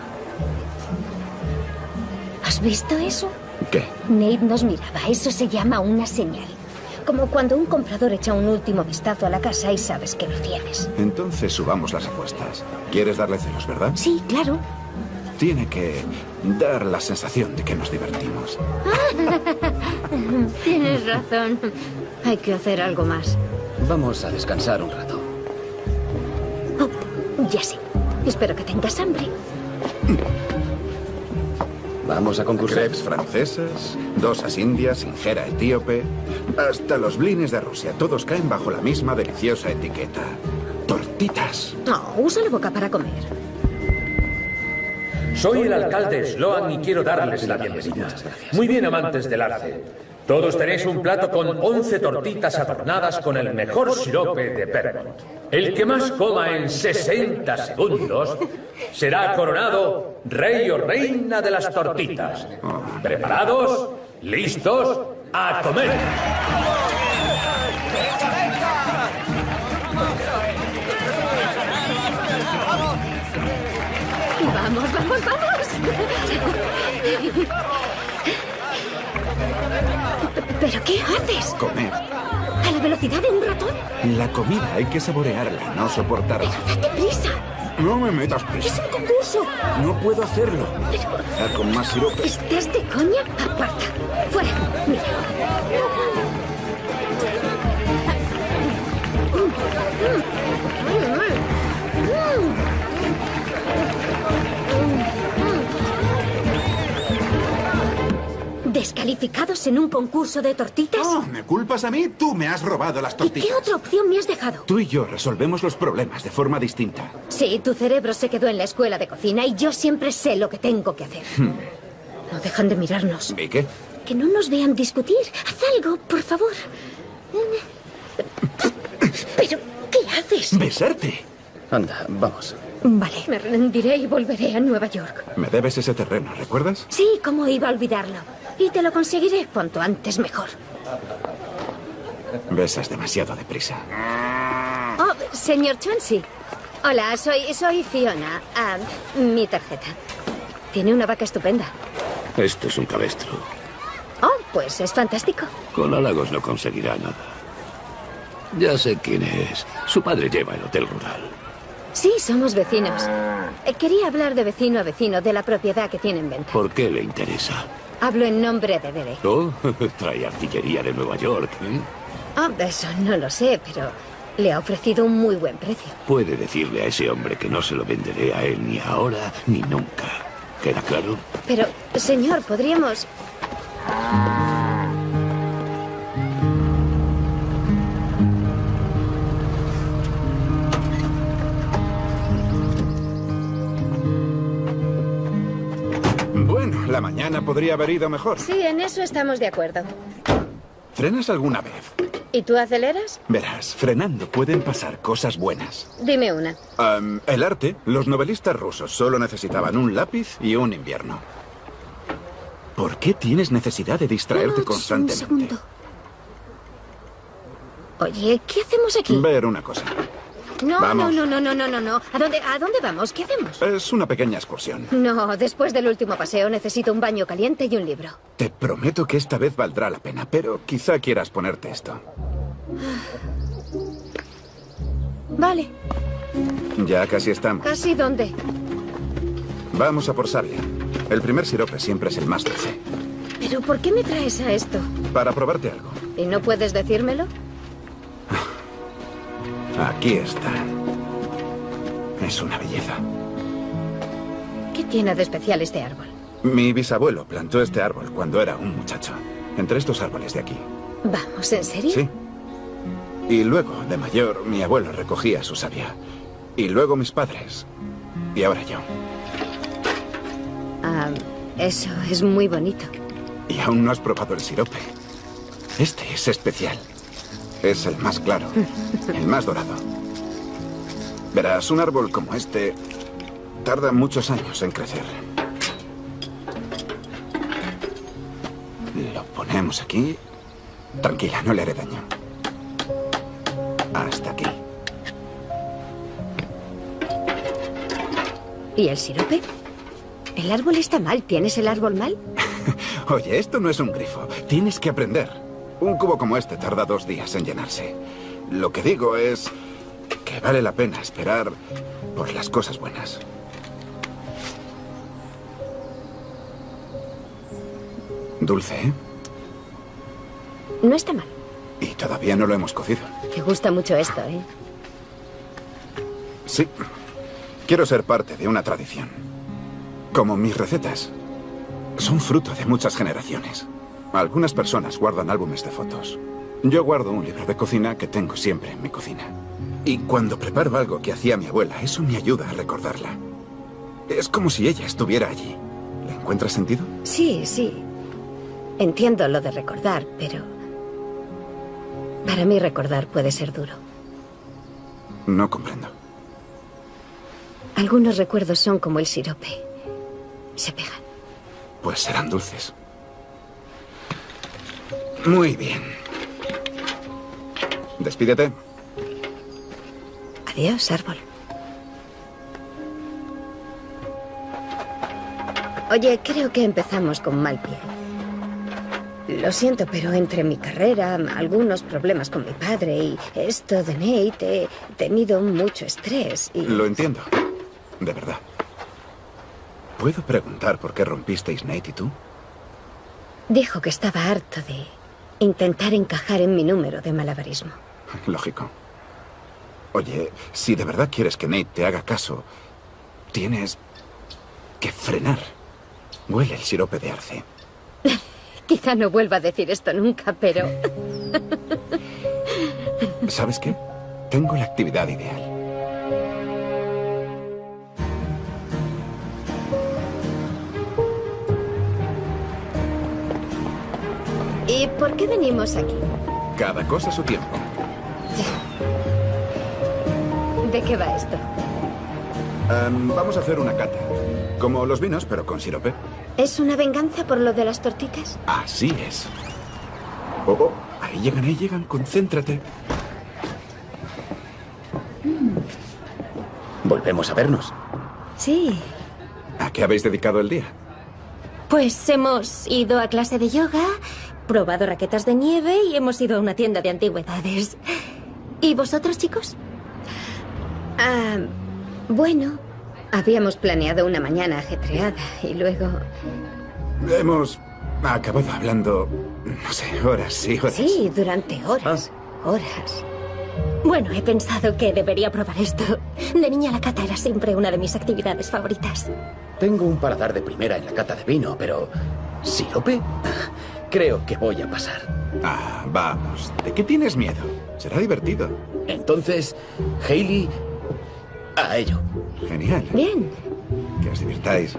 ¿Has visto eso? ¿Qué? Nate nos miraba. Eso se llama una señal. Como cuando un comprador echa un último vistazo a la casa y sabes que lo tienes. Entonces subamos las apuestas. ¿Quieres darle celos, verdad? Sí, claro. Tiene que dar la sensación de que nos divertimos. Tienes razón. Hay que hacer algo más. Vamos a descansar un rato. Oh, ya sé. Espero que tengas hambre. Vamos a concursar. Crepes francesas, dosas indias, injera etíope, hasta los blines de Rusia. Todos caen bajo la misma deliciosa etiqueta. Tortitas. No, usa la boca para comer. Soy el alcalde Sloan y quiero darles la bienvenida. Muy bien, amantes del arce. Todos tenéis un plato con 11 tortitas adornadas con el mejor sirope de Vermont. El que más coma en 60 segundos será coronado rey o reina de las tortitas. ¿Preparados? ¿Listos? ¡A comer! ¡Vamos, vamos, vamos! ¿Pero qué haces? Comer. ¿A la velocidad de un ratón? La comida hay que saborearla, no soportarla. ¡Pero date prisa! No me metas prisa. ¡Es un concurso! No puedo hacerlo. Pero... Ya con más sirope. ¿Estás de coña? Aparta. ¡Fuera! Mira. ¿Descalificados en un concurso de tortitas? Oh, ¿me culpas a mí? Tú me has robado las ¿Y tortitas. qué otra opción me has dejado? Tú y yo resolvemos los problemas de forma distinta. Sí, tu cerebro se quedó en la escuela de cocina y yo siempre sé lo que tengo que hacer. No dejan de mirarnos. ¿Y qué? Que no nos vean discutir. Haz algo, por favor. ¿Pero qué haces? Besarte. Anda, vamos. Vale, me rendiré y volveré a Nueva York. Me debes ese terreno, ¿recuerdas? Sí, cómo iba a olvidarlo. Y te lo conseguiré cuanto antes mejor. Besas demasiado deprisa. Oh, señor Chauncey. Hola, soy Fiona. Mi tarjeta. Tiene una vaca estupenda. Esto es un cabestro. Oh, pues es fantástico. Con halagos no conseguirá nada. Ya sé quién es. Su padre lleva el hotel rural. Sí, somos vecinos. Quería hablar de vecino a vecino de la propiedad que tiene en venta. ¿Por qué le interesa? Hablo en nombre de Derek. Oh, trae artillería de Nueva York, ¿eh? Oh, eso no lo sé, pero le ha ofrecido un muy buen precio. Puede decirle a ese hombre que no se lo venderé a él ni ahora ni nunca. ¿Queda claro? Pero, señor, podríamos... Bueno, la mañana podría haber ido mejor. Sí, en eso estamos de acuerdo. ¿Frenas alguna vez? ¿Y tú aceleras? Verás, frenando pueden pasar cosas buenas. Dime una. El arte, los novelistas rusos solo necesitaban un lápiz y un invierno. ¿Por qué tienes necesidad de distraerte constantemente? Un segundo. Oye, ¿qué hacemos aquí? Ver una cosa. No, Vamos. no. ¿A dónde vamos? ¿Qué hacemos? Es una pequeña excursión. No, después del último paseo necesito un baño caliente y un libro. Te prometo que esta vez valdrá la pena, pero quizá quieras ponerte esto. Vale. Ya casi estamos. ¿Casi dónde? Vamos a por savia. El primer sirope siempre es el más dulce. ¿Pero por qué me traes a esto? Para probarte algo. ¿Y no puedes decírmelo? Aquí está. Es una belleza. ¿Qué tiene de especial este árbol? Mi bisabuelo plantó este árbol cuando era un muchacho. Entre estos árboles de aquí. Vamos, ¿en serio? Sí. Y luego, de mayor, mi abuelo recogía su savia. Y luego mis padres. Y ahora yo. Eso es muy bonito. Y aún no has probado el sirope. Este es especial. Es el más claro, el más dorado. Verás, un árbol como este tarda muchos años en crecer. Lo ponemos aquí. Tranquila, no le haré daño. Hasta aquí. ¿Y el sirope? El árbol está mal. ¿Tienes el árbol mal? Oye, esto no es un grifo. Tienes que aprender. Un cubo como este tarda 2 días en llenarse. Lo que digo es que vale la pena esperar por las cosas buenas. Dulce, ¿eh? No está mal. Y todavía no lo hemos cocido. Te gusta mucho esto, ¿eh? Sí. Quiero ser parte de una tradición. Como mis recetas. Son fruto de muchas generaciones. Algunas personas guardan álbumes de fotos. Yo guardo un libro de cocina que tengo siempre en mi cocina. Y cuando preparo algo que hacía mi abuela, eso me ayuda a recordarla. Es como si ella estuviera allí. ¿Le encuentras sentido? Sí, sí. Entiendo lo de recordar, pero para mí recordar puede ser duro. No comprendo. Algunos recuerdos son como el sirope. Se pegan. Pues serán dulces. Muy bien. Despídete. Adiós, árbol. Oye, creo que empezamos con mal pie. Lo siento, pero entre mi carrera, algunos problemas con mi padre y esto de Nate, he tenido mucho estrés y... Lo entiendo. De verdad. ¿Puedo preguntar por qué rompisteis Nate y tú? Dijo que estaba harto de intentar encajar en mi número de malabarismo. Lógico. Oye, si de verdad quieres que Nate te haga caso, tienes que frenar. Huele el sirope de arce. Quizá no vuelva a decir esto nunca, pero... ¿Sabes qué? Tengo la actividad ideal. ¿Y por qué venimos aquí? Cada cosa a su tiempo. ¿De qué va esto? Vamos a hacer una cata. Como los vinos, pero con sirope. ¿Es una venganza por lo de las tortitas? Así es. Oh, ahí llegan, concéntrate. ¿Volvemos a vernos? Sí. ¿A qué habéis dedicado el día? Pues hemos ido a clase de yoga, probado raquetas de nieve y hemos ido a una tienda de antigüedades. ¿Y vosotros, chicos? Bueno, habíamos planeado una mañana ajetreada y luego... Hemos acabado hablando, no sé, horas y horas. Sí, durante horas. Horas. Bueno, he pensado que debería probar esto. De niña la cata era siempre una de mis actividades favoritas. Tengo un paladar de primera en la cata de vino, pero... ¿sirope? Creo que voy a pasar. Vamos. ¿De qué tienes miedo? Será divertido. Entonces, Hailey, a ello. Genial. Bien. Que os divirtáis.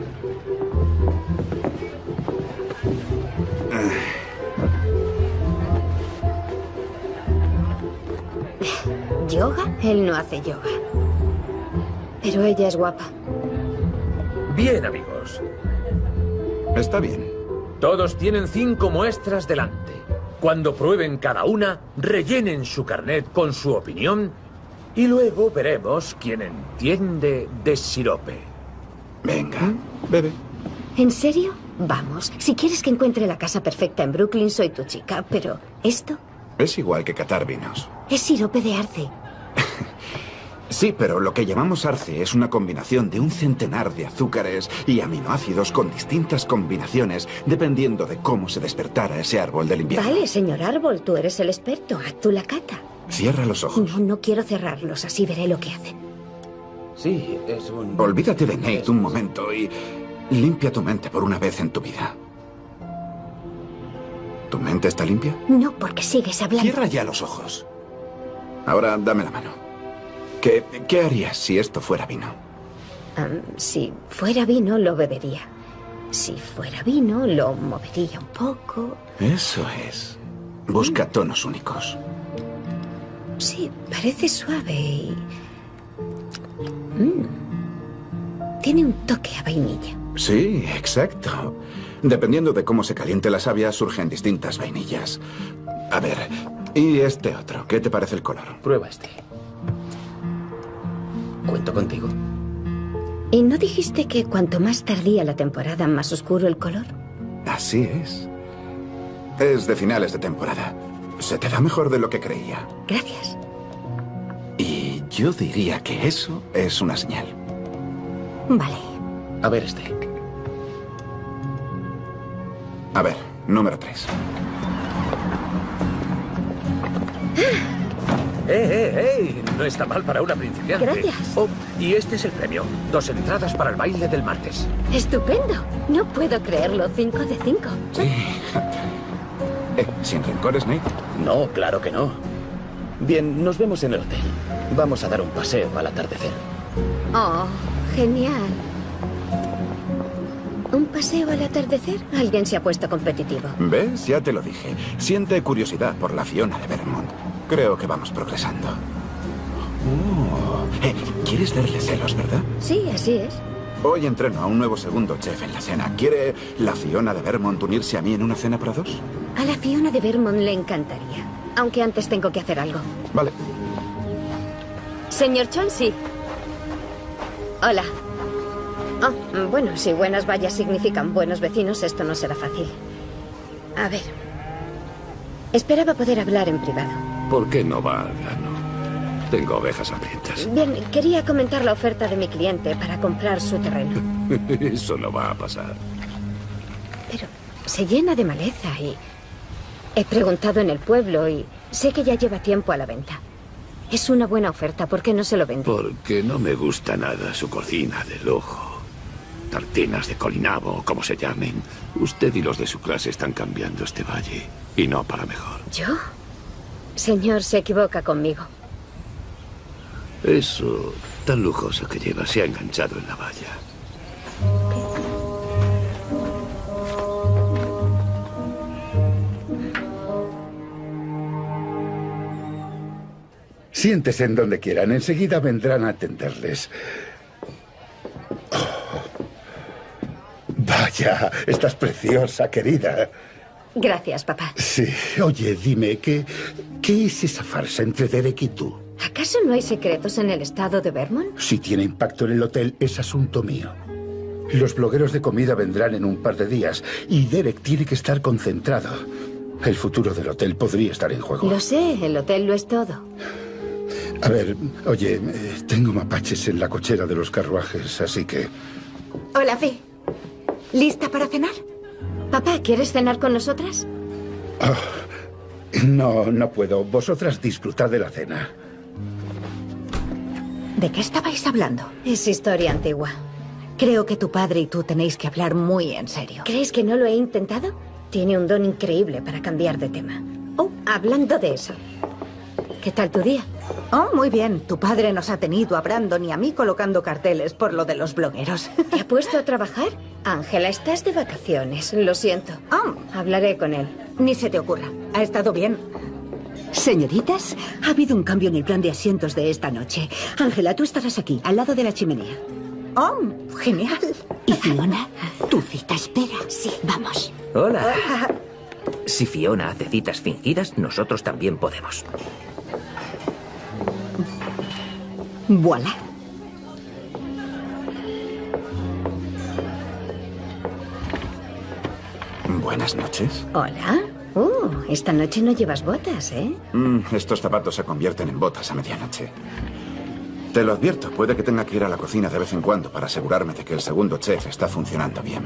¿Yoga? Él no hace yoga. Pero ella es guapa. Bien, amigos. Está bien. Todos tienen 5 muestras delante. Cuando prueben cada una, rellenen su carnet con su opinión y luego veremos quién entiende de sirope. Venga, bebe. ¿En serio? Vamos. Si quieres que encuentre la casa perfecta en Brooklyn, soy tu chica. Pero esto Es igual que catar vinos. es sirope de arce. Sí, pero lo que llamamos arce es una combinación de un centenar de azúcares y aminoácidos con distintas combinaciones, dependiendo de cómo se despertara ese árbol del invierno. Vale, señor árbol, tú eres el experto. Haz tú la cata. Cierra los ojos. No, no quiero cerrarlos. Así veré lo que hacen. Sí, es un... Olvídate de Nate un momento y limpia tu mente por una vez en tu vida. ¿Tu mente está limpia? No, porque sigues hablando. Cierra ya los ojos. Ahora dame la mano. ¿Qué harías si esto fuera vino? Si fuera vino, lo bebería. Si fuera vino, lo movería un poco. Eso es. Busca tonos únicos. Sí, parece suave y... Tiene un toque a vainilla. Sí, exacto. Dependiendo de cómo se caliente la savia, surgen distintas vainillas. A ver, ¿y este otro? ¿Qué te parece el color? Prueba este. ¿Cuento contigo? ¿Y no dijiste que cuanto más tardía la temporada, más oscuro el color? Así es. Es de finales de temporada. Se te da mejor de lo que creía. Gracias. Y yo diría que eso es una señal. Vale. A ver este. A ver, número 3. No está mal para una principiante. Gracias. Oh, y este es el premio. 2 entradas para el baile del martes. Estupendo. No puedo creerlo. 5 de 5. Sí. ¿Sin rencores, Nate? No, claro que no. Bien, nos vemos en el hotel. Vamos a dar un paseo al atardecer. Oh, genial. ¿Un paseo al atardecer? Alguien se ha puesto competitivo. ¿Ves? Ya te lo dije. Siente curiosidad por la Fiona de Vermont. Creo que vamos progresando. ¿Quieres darle celos, verdad? Sí, así es. Hoy entreno a un nuevo segundo chef en la cena. ¿Quiere la Fiona de Vermont unirse a mí en una cena para dos? A la Fiona de Vermont le encantaría. Aunque antes tengo que hacer algo. Vale. Señor Chauncey. Hola. Oh, bueno, si buenas vallas significan buenos vecinos, esto no será fácil. A ver. Esperaba poder hablar en privado. ¿Por qué no va al grano? Tengo ovejas hambrientas. Bien, quería comentar la oferta de mi cliente para comprar su terreno. Eso no va a pasar. Pero se llena de maleza y... He preguntado en el pueblo y sé que ya lleva tiempo a la venta. Es una buena oferta, ¿por qué no se lo vende? Porque no me gusta nada su cocina de lujo. Tartinas de colinabo, como se llamen. Usted y los de su clase están cambiando este valle. Y no para mejor. ¿Yo? Señor, se equivoca conmigo. Eso tan lujoso que lleva se ha enganchado en la valla. Siéntese en donde quieran. Enseguida vendrán a atenderles. Oh. Vaya, estás preciosa, querida. Gracias, papá. Sí. Oye, dime, ¿qué es esa farsa entre Derek y tú? ¿Acaso no hay secretos en el estado de Vermont? Si tiene impacto en el hotel, es asunto mío. Los blogueros de comida vendrán en un par de días y Derek tiene que estar concentrado. El futuro del hotel podría estar en juego. Lo sé, el hotel lo es todo. A ver, oye, tengo mapaches en la cochera de los carruajes, así que... Hola, Fi. ¿Lista para cenar? Papá, ¿quieres cenar con nosotras? Oh, no puedo. Vosotras disfrutad de la cena. ¿De qué estabais hablando? Es historia antigua. Creo que tu padre y tú tenéis que hablar muy en serio. ¿Crees que no lo he intentado? Tiene un don increíble para cambiar de tema. Oh, hablando de eso. ¿Qué tal tu día? Oh, muy bien. Tu padre nos ha tenido a Brandon y a mí colocando carteles por lo de los blogueros. ¿Te ha puesto a trabajar? Ángela, estás de vacaciones. Lo siento. Hablaré con él. Ni se te ocurra. Ha estado bien. Señoritas, ha habido un cambio en el plan de asientos de esta noche. Ángela, tú estarás aquí, al lado de la chimenea. Oh, genial. Y Fiona, tu cita espera. Sí, vamos. Hola. Si Fiona hace citas fingidas, nosotros también podemos. Voilà. Buenas noches. Hola. Esta noche no llevas botas, ¿eh? Estos zapatos se convierten en botas a medianoche. Te lo advierto, puede que tenga que ir a la cocina de vez en cuando para asegurarme de que el segundo chef está funcionando bien.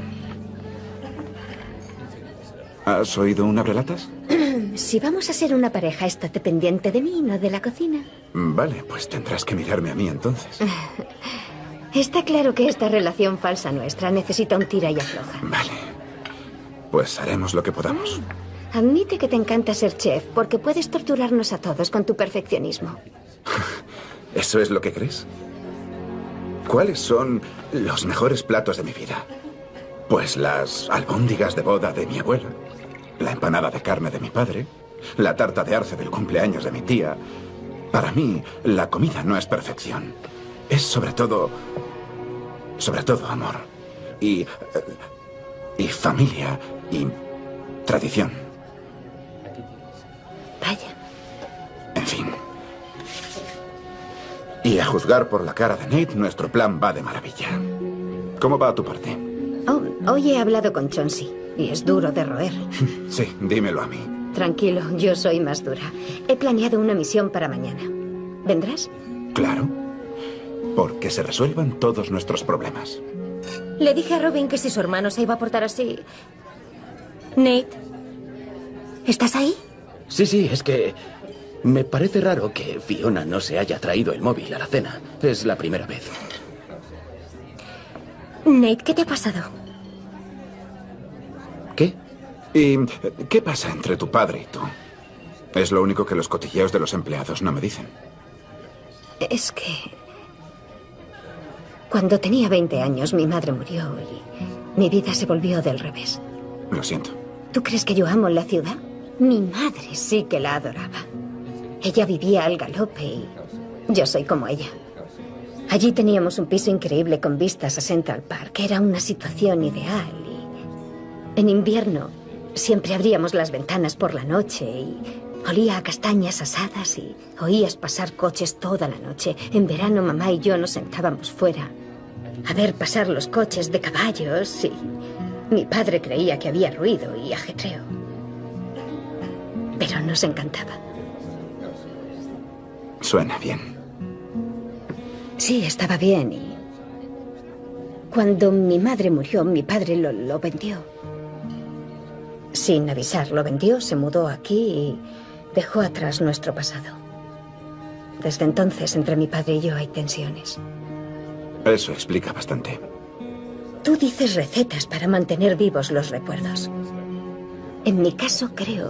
¿Has oído un abrelatas? Si vamos a ser una pareja, estate dependiente de mí, no de la cocina. Vale, pues tendrás que mirarme a mí entonces. Está claro que esta relación falsa nuestra necesita un tira y afloja. Vale. Pues haremos lo que podamos. Admite que te encanta ser chef porque puedes torturarnos a todos con tu perfeccionismo. ¿Eso es lo que crees? ¿Cuáles son los mejores platos de mi vida? Pues las albóndigas de boda de mi abuela, la empanada de carne de mi padre, la tarta de arce del cumpleaños de mi tía. Para mí, la comida no es perfección. Es sobre todo amor. Y familia y tradición. Vaya. En fin. Y a juzgar por la cara de Nate, nuestro plan va de maravilla. ¿Cómo va a tu parte? Hoy he hablado con Chauncey y es duro de roer. Sí, dímelo a mí. Tranquilo, yo soy más dura. He planeado una misión para mañana. ¿Vendrás? Claro. Porque se resuelvan todos nuestros problemas. Le dije a Robin que si su hermano se iba a portar así... Nate, ¿estás ahí? Sí, es que... me parece raro que Fiona no se haya traído el móvil a la cena. Es la primera vez. Nate, ¿qué te ha pasado? ¿Qué? ¿Y qué pasa entre tu padre y tú? Es lo único que los cotilleos de los empleados no me dicen. Es que... cuando tenía 20 años, mi madre murió Mi vida se volvió del revés. Lo siento. ¿Tú crees que yo amo la ciudad? Mi madre sí que la adoraba. Ella vivía al galope y yo soy como ella. Allí teníamos un piso increíble con vistas a Central Park. Era una situación ideal. Y en invierno siempre abríamos las ventanas por la noche y olía a castañas asadas y oías pasar coches toda la noche. En verano mamá y yo nos sentábamos fuera a ver pasar los coches de caballos y mi padre creía que había ruido y ajetreo. Pero nos encantaba. Suena bien. Sí, estaba bien y cuando mi madre murió, mi padre lo vendió. Sin avisar, lo vendió, se mudó aquí y dejó atrás nuestro pasado. Desde entonces, entre mi padre y yo hay tensiones. Eso explica bastante. Tú dices recetas para mantener vivos los recuerdos. En mi caso, creo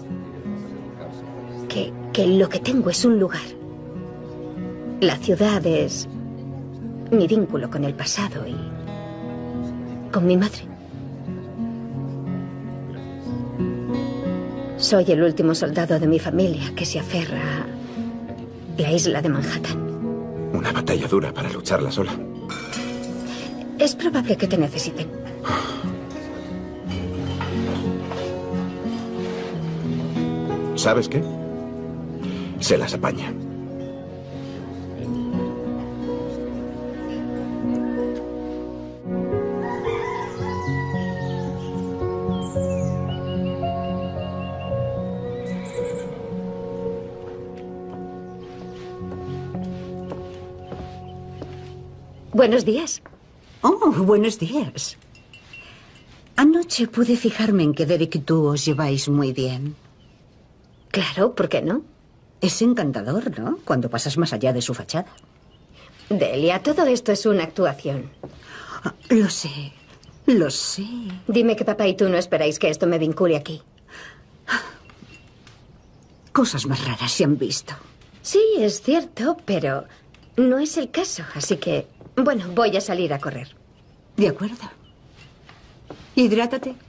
que lo que tengo es un lugar. La ciudad es mi vínculo con el pasado y con mi madre. Soy el último soldado de mi familia que se aferra a la isla de Manhattan. Una batalla dura para lucharla sola. Es probable que te necesiten. ¿Sabes qué? Se las apaña. Buenos días. Oh, buenos días. Anoche pude fijarme en que Derek y tú os lleváis muy bien. Claro, ¿por qué no? Es encantador, ¿no? Cuando pasas más allá de su fachada. Delia, todo esto es una actuación. Lo sé, lo sé. Dime que papá y tú no esperáis que esto me vincule aquí. Cosas más raras se han visto. Sí, es cierto, pero no es el caso, así que, bueno, voy a salir a correr. De acuerdo. Hidrátate.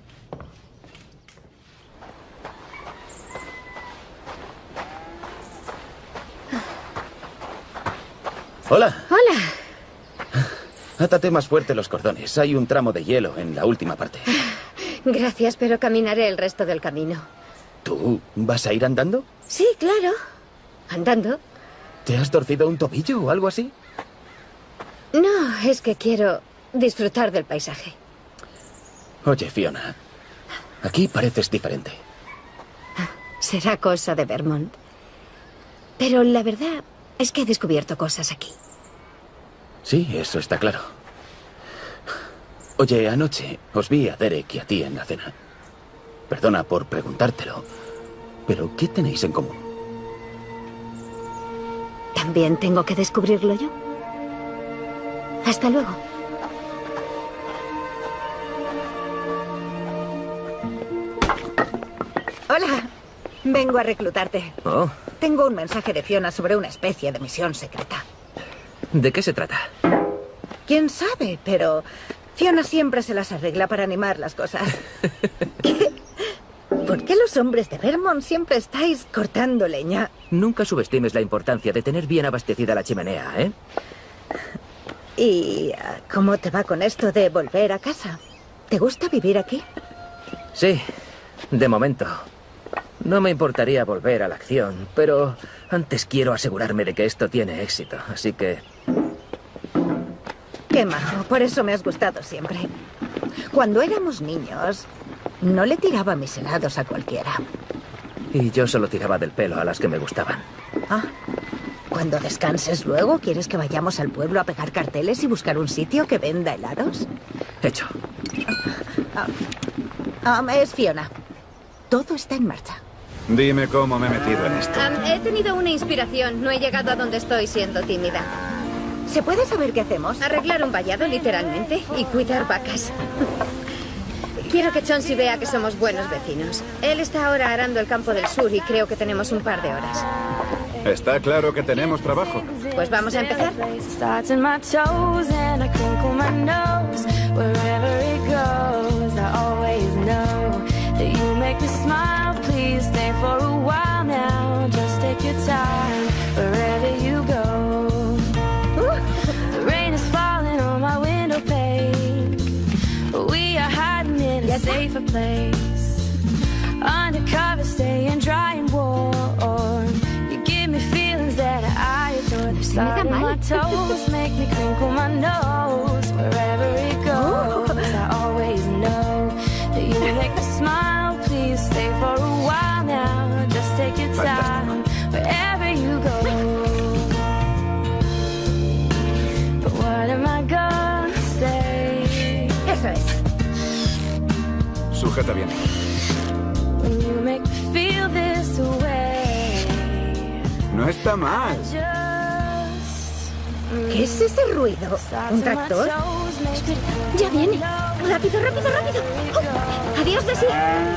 Hola. Hola. Átate más fuerte los cordones. Hay un tramo de hielo en la última parte. Gracias, pero caminaré el resto del camino. ¿Tú vas a ir andando? Sí, claro. Andando. ¿Te has torcido un tobillo o algo así? No, es que quiero disfrutar del paisaje. Oye, Fiona, aquí pareces diferente. Será cosa de Vermont. Pero la verdad es que he descubierto cosas aquí. Sí, eso está claro. Oye, anoche os vi a Derek y a ti en la cena. Perdona por preguntártelo, pero ¿qué tenéis en común? ¿También tengo que descubrirlo yo? Hasta luego. Hola, vengo a reclutarte. Oh, Tengo un mensaje de Fiona sobre una especie de misión secreta. ¿de qué se trata? ¿Quién sabe? Pero Fiona siempre se las arregla para animar las cosas. ¿Por qué los hombres de Vermont siempre estáis cortando leña? Nunca subestimes la importancia de tener bien abastecida la chimenea, ¿eh? ¿Y cómo te va con esto de volver a casa? ¿Te gusta vivir aquí? Sí, de momento. No me importaría volver a la acción, pero antes quiero asegurarme de que esto tiene éxito, así que... Qué majo, por eso me has gustado siempre. Cuando éramos niños, no le tiraba mis helados a cualquiera. Y yo solo tiraba del pelo a las que me gustaban. Ah, cuando descanses luego, ¿quieres que vayamos al pueblo a pegar carteles y buscar un sitio que venda helados? Hecho. Es Fiona. Todo está en marcha. Dime cómo me he metido en esto. He tenido una inspiración. No he llegado a donde estoy siendo tímida. ¿Se puede saber qué hacemos? Arreglar un vallado, literalmente, y cuidar vacas. Quiero que Chauncey vea que somos buenos vecinos. Él está ahora arando el campo del sur y creo que tenemos un par de horas. Está claro que tenemos trabajo. Pues vamos a empezar. Starts in my toes and I crinkle my nose wherever it goes. smile, please stay for a while now. Just take your time wherever you go. The rain is falling on my window pane. We are hiding in a safer place. Undercover, staying dry and warm. You give me feelings that I adore. The side of my toes make me crinkle my nose. Wherever it goes, I always know that you make me smile. Please stay for a while now. Just take your time wherever you go. But what am I gonna say? Eso es. Sujeta bien. When you make me feel this way. No está mal. ¿Qué es ese ruido? ¿Un tractor? Espera, ya viene. Rápido, rápido, rápido. Adiós, Daisy.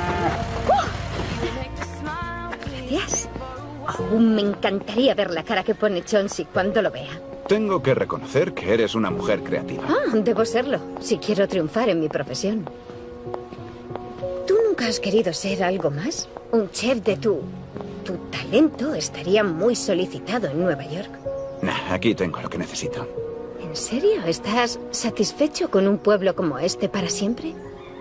Gracias. Aún me encantaría ver la cara que pone Chauncey cuando lo vea. Tengo que reconocer que eres una mujer creativa. Ah, debo serlo, si quiero triunfar en mi profesión. ¿Tú nunca has querido ser algo más? Un chef de tu talento estaría muy solicitado en Nueva York. Nah, aquí tengo lo que necesito. ¿En serio? ¿Estás satisfecho con un pueblo como este para siempre?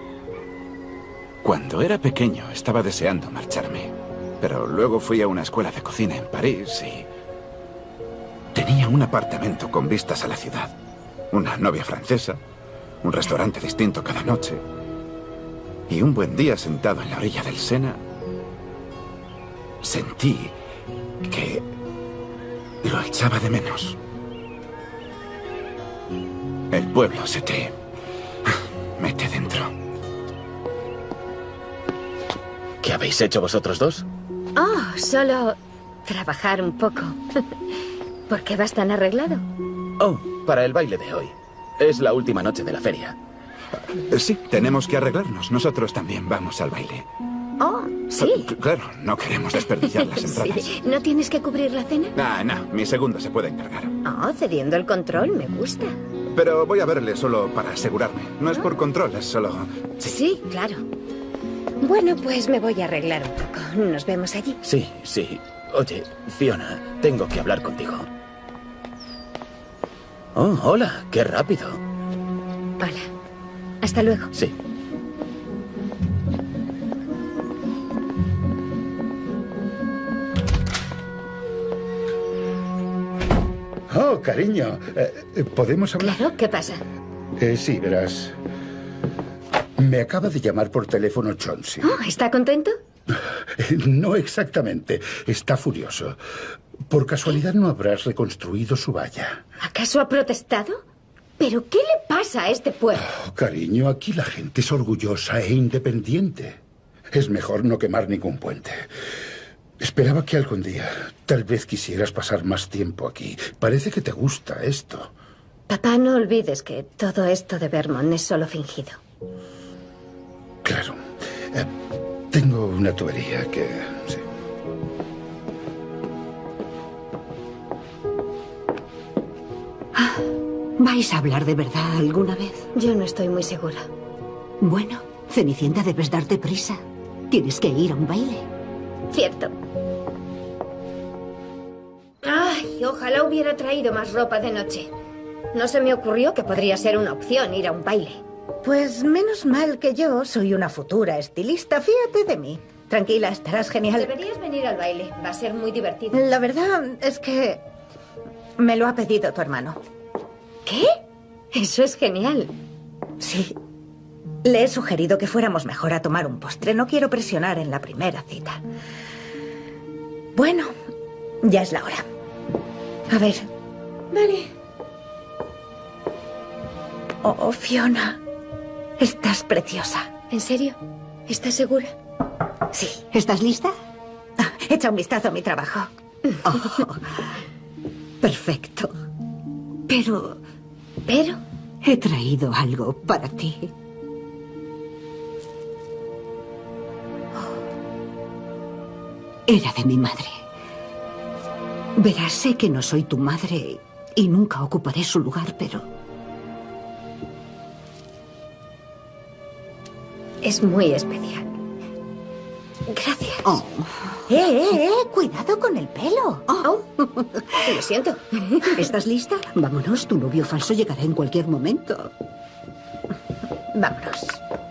Cuando era pequeño estaba deseando marcharme. Pero luego fui a una escuela de cocina en París y... tenía un apartamento con vistas a la ciudad. Una novia francesa, un restaurante distinto cada noche. Y un buen día sentado en la orilla del Sena, sentí que lo echaba de menos. El pueblo se te mete dentro. ¿Qué habéis hecho vosotros dos? Oh, solo trabajar un poco. ¿Por qué vas tan arreglado? Oh, para el baile de hoy. Es la última noche de la feria. Sí, tenemos que arreglarnos. Nosotros también vamos al baile. Oh, sí. Claro, no queremos desperdiciar las entradas. Sí. ¿No tienes que cubrir la cena? No, mi segundo se puede encargar. Oh, cediendo el control, me gusta. Pero voy a verle solo para asegurarme. No es por control, es solo... Sí, claro. Bueno, pues me voy a arreglar un poco. Nos vemos allí. Sí, sí. Oye, Fiona, tengo que hablar contigo. Oh, hola, qué rápido. Hola. Hasta luego. Sí. Oh, cariño. ¿Podemos hablar? Claro, ¿qué pasa? Sí, verás. Me acaba de llamar por teléfono Chauncey. Oh, ¿está contento? No exactamente. Está furioso. Por casualidad no habrás reconstruido su valla. ¿Acaso ha protestado? ¿Pero qué le pasa a este pueblo? Oh, cariño, aquí la gente es orgullosa e independiente. Es mejor no quemar ningún puente. Esperaba que algún día tal vez quisieras pasar más tiempo aquí. Parece que te gusta esto. Papá, no olvides que todo esto de Vermont es solo fingido. Claro. Tengo una tubería que... sí. ¿Vais a hablar de verdad alguna vez? Yo no estoy muy segura. Bueno, Cenicienta, debes darte prisa. Tienes que ir a un baile. Cierto. Ay, ojalá hubiera traído más ropa de noche. No se me ocurrió que podría ser una opción ir a un baile. Pues menos mal que yo soy una futura estilista. Fíjate de mí. Tranquila, estarás genial. Deberías venir al baile. Va a ser muy divertido. La verdad es que me lo ha pedido tu hermano. ¿Qué? Eso es genial. Sí. Le he sugerido que fuéramos mejor a tomar un postre. No quiero presionar en la primera cita. Bueno, ya es la hora. A ver. Vale. Oh, Fiona. Estás preciosa. ¿En serio? ¿Estás segura? Sí. ¿Estás lista? Echa un vistazo a mi trabajo. Oh, perfecto. Pero... he traído algo para ti. Era de mi madre. Verás, sé que no soy tu madre y nunca ocuparé su lugar, pero... es muy especial. Gracias. Oh. Cuidado con el pelo. Oh, lo siento. ¿Estás lista? Vámonos, tu novio falso llegará en cualquier momento. Vámonos.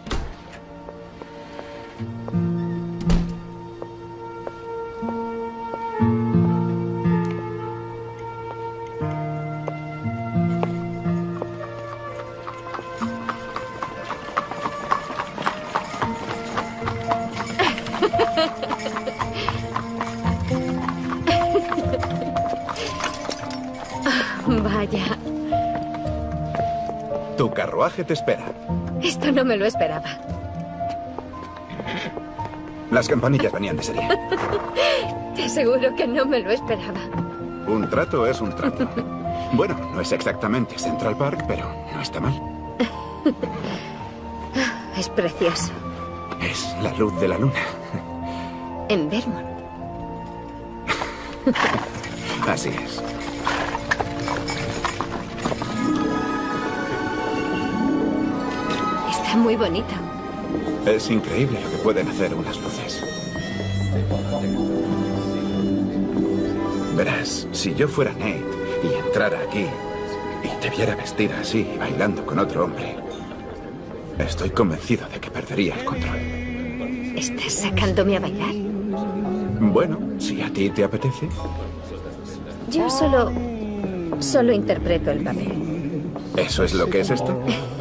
Vaya, Tu carruaje te espera. esto no me lo esperaba. Las campanillas venían de serie. Te aseguro que no me lo esperaba. Un trato es un trato. Bueno, no es exactamente Central Park, pero no está mal. Es precioso. Es la luz de la luna. En Vermont. Así es. Está muy bonito. Es increíble lo que pueden hacer unas luces. Verás, si yo fuera Nate y entrara aquí y te viera vestida así y bailando con otro hombre, estoy convencido de que perdería el control. ¿Estás sacándome a bailar? Bueno, si a ti te apetece. Yo solo interpreto el papel. ¿Eso es lo que es esto?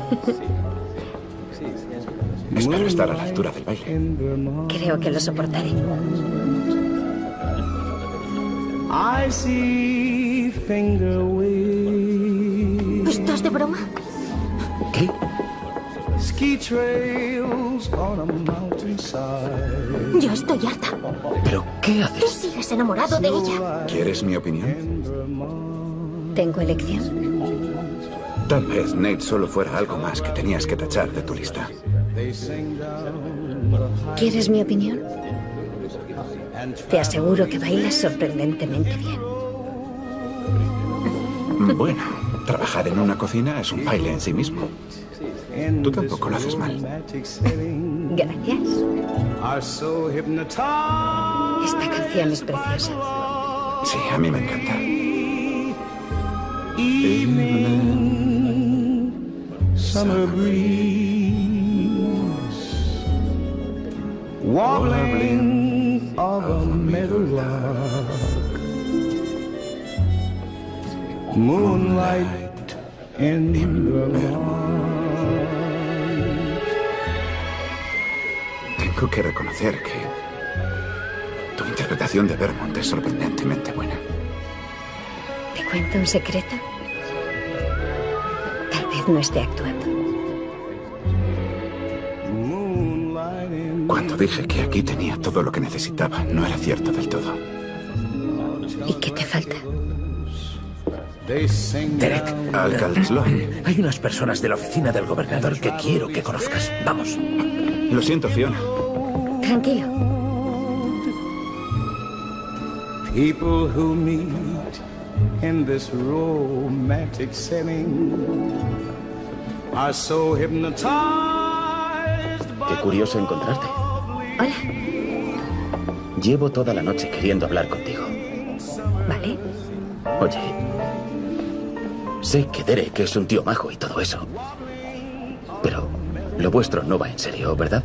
Espero estar a la altura del baile. Creo que lo soportaré. I see finger waves. ¿Estás de broma? ¿Qué? Ski trails on a mountainside. Yo estoy harta. ¿Pero qué Tú haces? sigues enamorado de ella. ¿Quieres mi opinión? ¿Tengo elección? Tal vez Nate solo fuera algo más que tenías que tachar de tu lista. ¿Quieres mi opinión? Te aseguro que bailas sorprendentemente bien. Bueno, trabajar en una cocina es un baile en sí mismo. Tú tampoco lo haces mal. Gracias. Esta canción es preciosa. Sí, a mí me encanta. Summer breeze, warbling of a meadowlark, moonlight in Vermont. Tengo que reconocer que tu interpretación de Vermont es sorprendentemente buena. ¿Te cuento un secreto? Tal vez no esté actuando. Cuando dije que aquí tenía todo lo que necesitaba, no era cierto del todo. ¿Y qué te falta? Derek, Alcalde Sloan. Hay unas personas de la oficina del gobernador que quiero que conozcas. Vamos. Lo siento, Fiona. Tranquilo. People who meet in this romantic setting are so hypnotized. Qué curioso encontrarte. Hola. Llevo toda la noche queriendo hablar contigo. ¿Vale? Oye, sé que Derek es un tío majo y todo eso. Pero lo vuestro no va en serio, ¿verdad?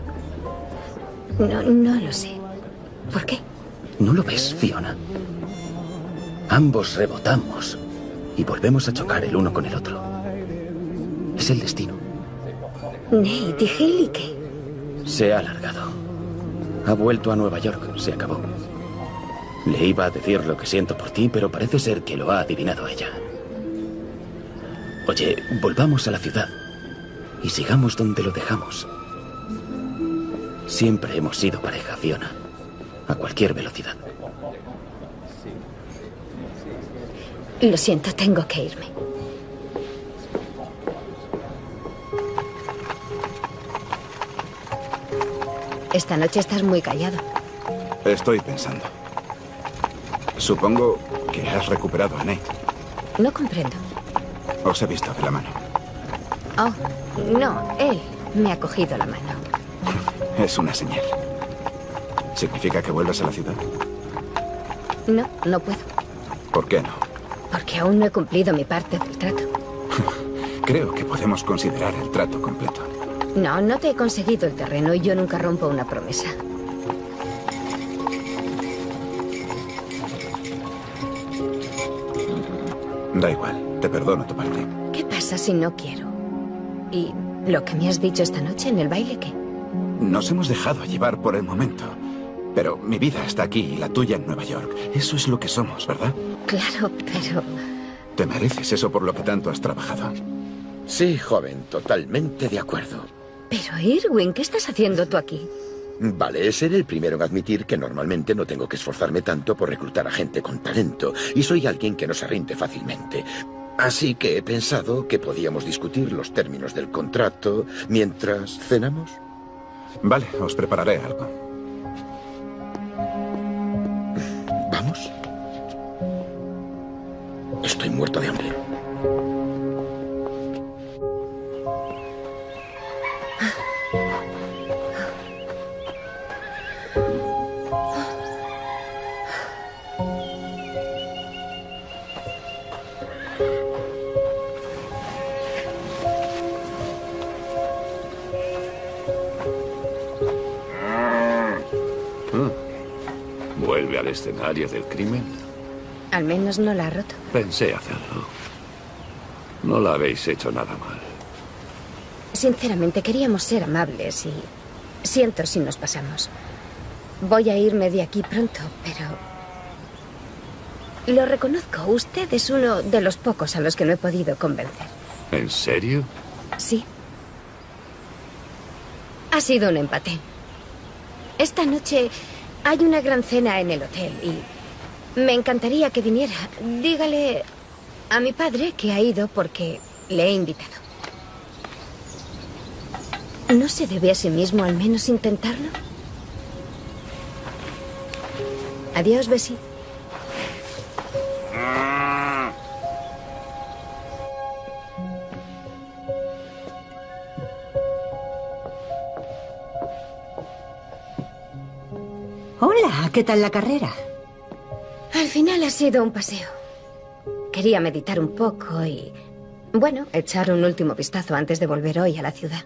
No lo sé. ¿Por qué? ¿No lo ves, Fiona? Ambos rebotamos y volvemos a chocar el uno con el otro. Es el destino. Nate y Haley, ¿qué? Se ha alargado. Ha vuelto a Nueva York. Se acabó. Le iba a decir lo que siento por ti, pero parece ser que lo ha adivinado ella. Oye, volvamos a la ciudad y sigamos donde lo dejamos. Siempre hemos sido pareja, Fiona. A cualquier velocidad. Lo siento, tengo que irme. Esta noche estás muy callado. Estoy pensando. Supongo que has recuperado a Nate. No comprendo. Os he visto de la mano. Oh, no, él me ha cogido la mano. Es una señal. ¿Significa que vuelves a la ciudad? No, no puedo. ¿Por qué no? Porque aún no he cumplido mi parte del trato. Creo que podemos considerar el trato completo. No, no te he conseguido el terreno y yo nunca rompo una promesa. Da igual, te perdono tu parte. ¿Qué pasa si no quiero? ¿Y lo que me has dicho esta noche en el baile qué? Nos hemos dejado llevar por el momento. Pero mi vida está aquí y la tuya en Nueva York. Eso es lo que somos, ¿verdad? Claro, pero... Te mereces eso por lo que tanto has trabajado. Sí, joven, totalmente de acuerdo. Pero, Irwin, ¿qué estás haciendo tú aquí? Vale, seré el primero en admitir que normalmente no tengo que esforzarme tanto por reclutar a gente con talento, y soy alguien que no se rinde fácilmente. Así que he pensado que podíamos discutir los términos del contrato mientras cenamos. Vale, os prepararé algo. ¿Vamos? Estoy muerto de hambre. ¿Vuelve al escenario del crimen? Al menos no la ha roto. Pensé hacerlo. No la habéis hecho nada mal. Sinceramente, queríamos ser amables y siento si nos pasamos. Voy a irme de aquí pronto, pero... Lo reconozco, usted es uno de los pocos a los que no he podido convencer. ¿En serio? Sí. Ha sido un empate. Esta noche hay una gran cena en el hotel y me encantaría que viniera. Dígale a mi padre que ha ido porque le he invitado. ¿No se debe a sí mismo al menos intentarlo? Adiós, Bessie. Hola, ¿qué tal la carrera? Al final ha sido un paseo. Quería meditar un poco y, bueno, echar un último vistazo antes de volver hoy a la ciudad.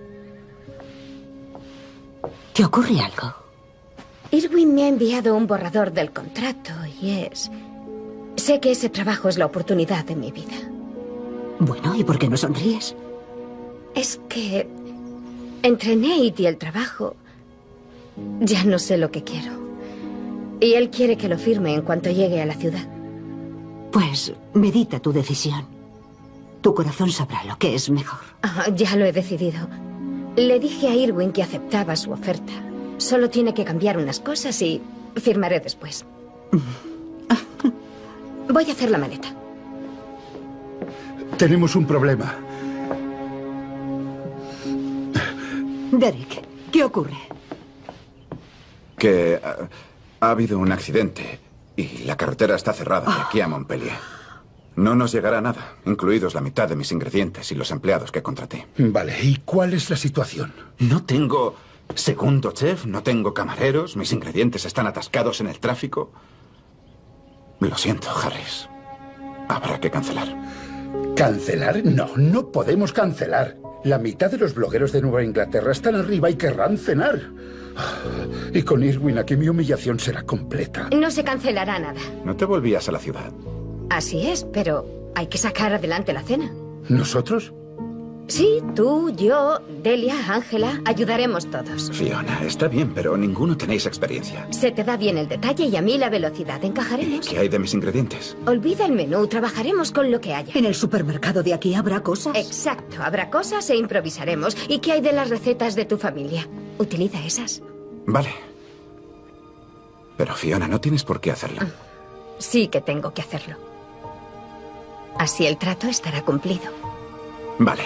¿Te ocurre algo? Irwin me ha enviado un borrador del contrato y es... Sé que ese trabajo es la oportunidad de mi vida. Bueno, ¿y por qué no sonríes? Es que entre Nate y el trabajo ya no sé lo que quiero. Y él quiere que lo firme en cuanto llegue a la ciudad. Pues medita tu decisión. Tu corazón sabrá lo que es mejor. Ya lo he decidido. Le dije a Irwin que aceptaba su oferta. Solo tiene que cambiar unas cosas y firmaré después. Voy a hacer la maleta. Tenemos un problema. Derek, ¿qué ocurre? Que ha habido un accidente y la carretera está cerrada de aquí a Montpellier. No nos llegará nada, incluidos la mitad de mis ingredientes y los empleados que contraté. Vale, ¿y cuál es la situación? No tengo segundo chef, no tengo camareros, mis ingredientes están atascados en el tráfico. Lo siento, Harris. Habrá que cancelar. ¿Cancelar? No, no podemos cancelar. La mitad de los blogueros de Nueva Inglaterra están arriba y querrán cenar. Y con Irwin aquí mi humillación será completa. No se cancelará nada. No te volvías a la ciudad. Así es, pero hay que sacar adelante la cena. ¿Nosotros? Sí, tú, yo, Delia, Ángela, ayudaremos todos. Fiona, está bien, pero ninguno tenéis experiencia. Se te da bien el detalle y a mí la velocidad. ¿Encajaremos? ¿Qué hay de mis ingredientes? Olvida el menú, trabajaremos con lo que haya. ¿En el supermercado de aquí habrá cosas? Exacto, habrá cosas e improvisaremos. ¿Y qué hay de las recetas de tu familia? Utiliza esas. Vale. Pero Fiona, no tienes por qué hacerlo. Sí que tengo que hacerlo. Así el trato estará cumplido. Vale.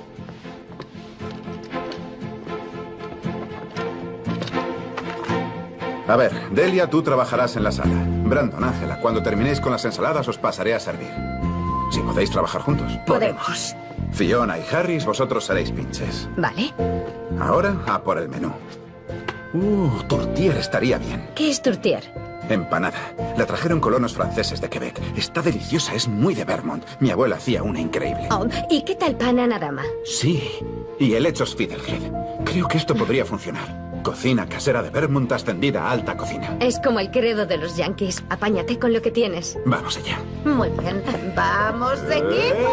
A ver, Delia, tú trabajarás en la sala. Brandon, Ángela, cuando terminéis con las ensaladas os pasaré a servir. Si podéis trabajar juntos. Podemos. Fiona y Harris, vosotros seréis pinches. Vale. Ahora, a por el menú. Tourtière estaría bien. ¿Qué es tourtière? Empanada. La trajeron colonos franceses de Quebec. Está deliciosa, es muy de Vermont. Mi abuela hacía una increíble. Oh, ¿y qué tal pan anadama? Sí, y helechos Fiddlehead. Creo que esto podría funcionar. Cocina casera de Vermont ascendida a alta cocina. Es como el credo de los yankees. Apáñate con lo que tienes. Vamos allá. Muy bien. ¡Vamos, equipo!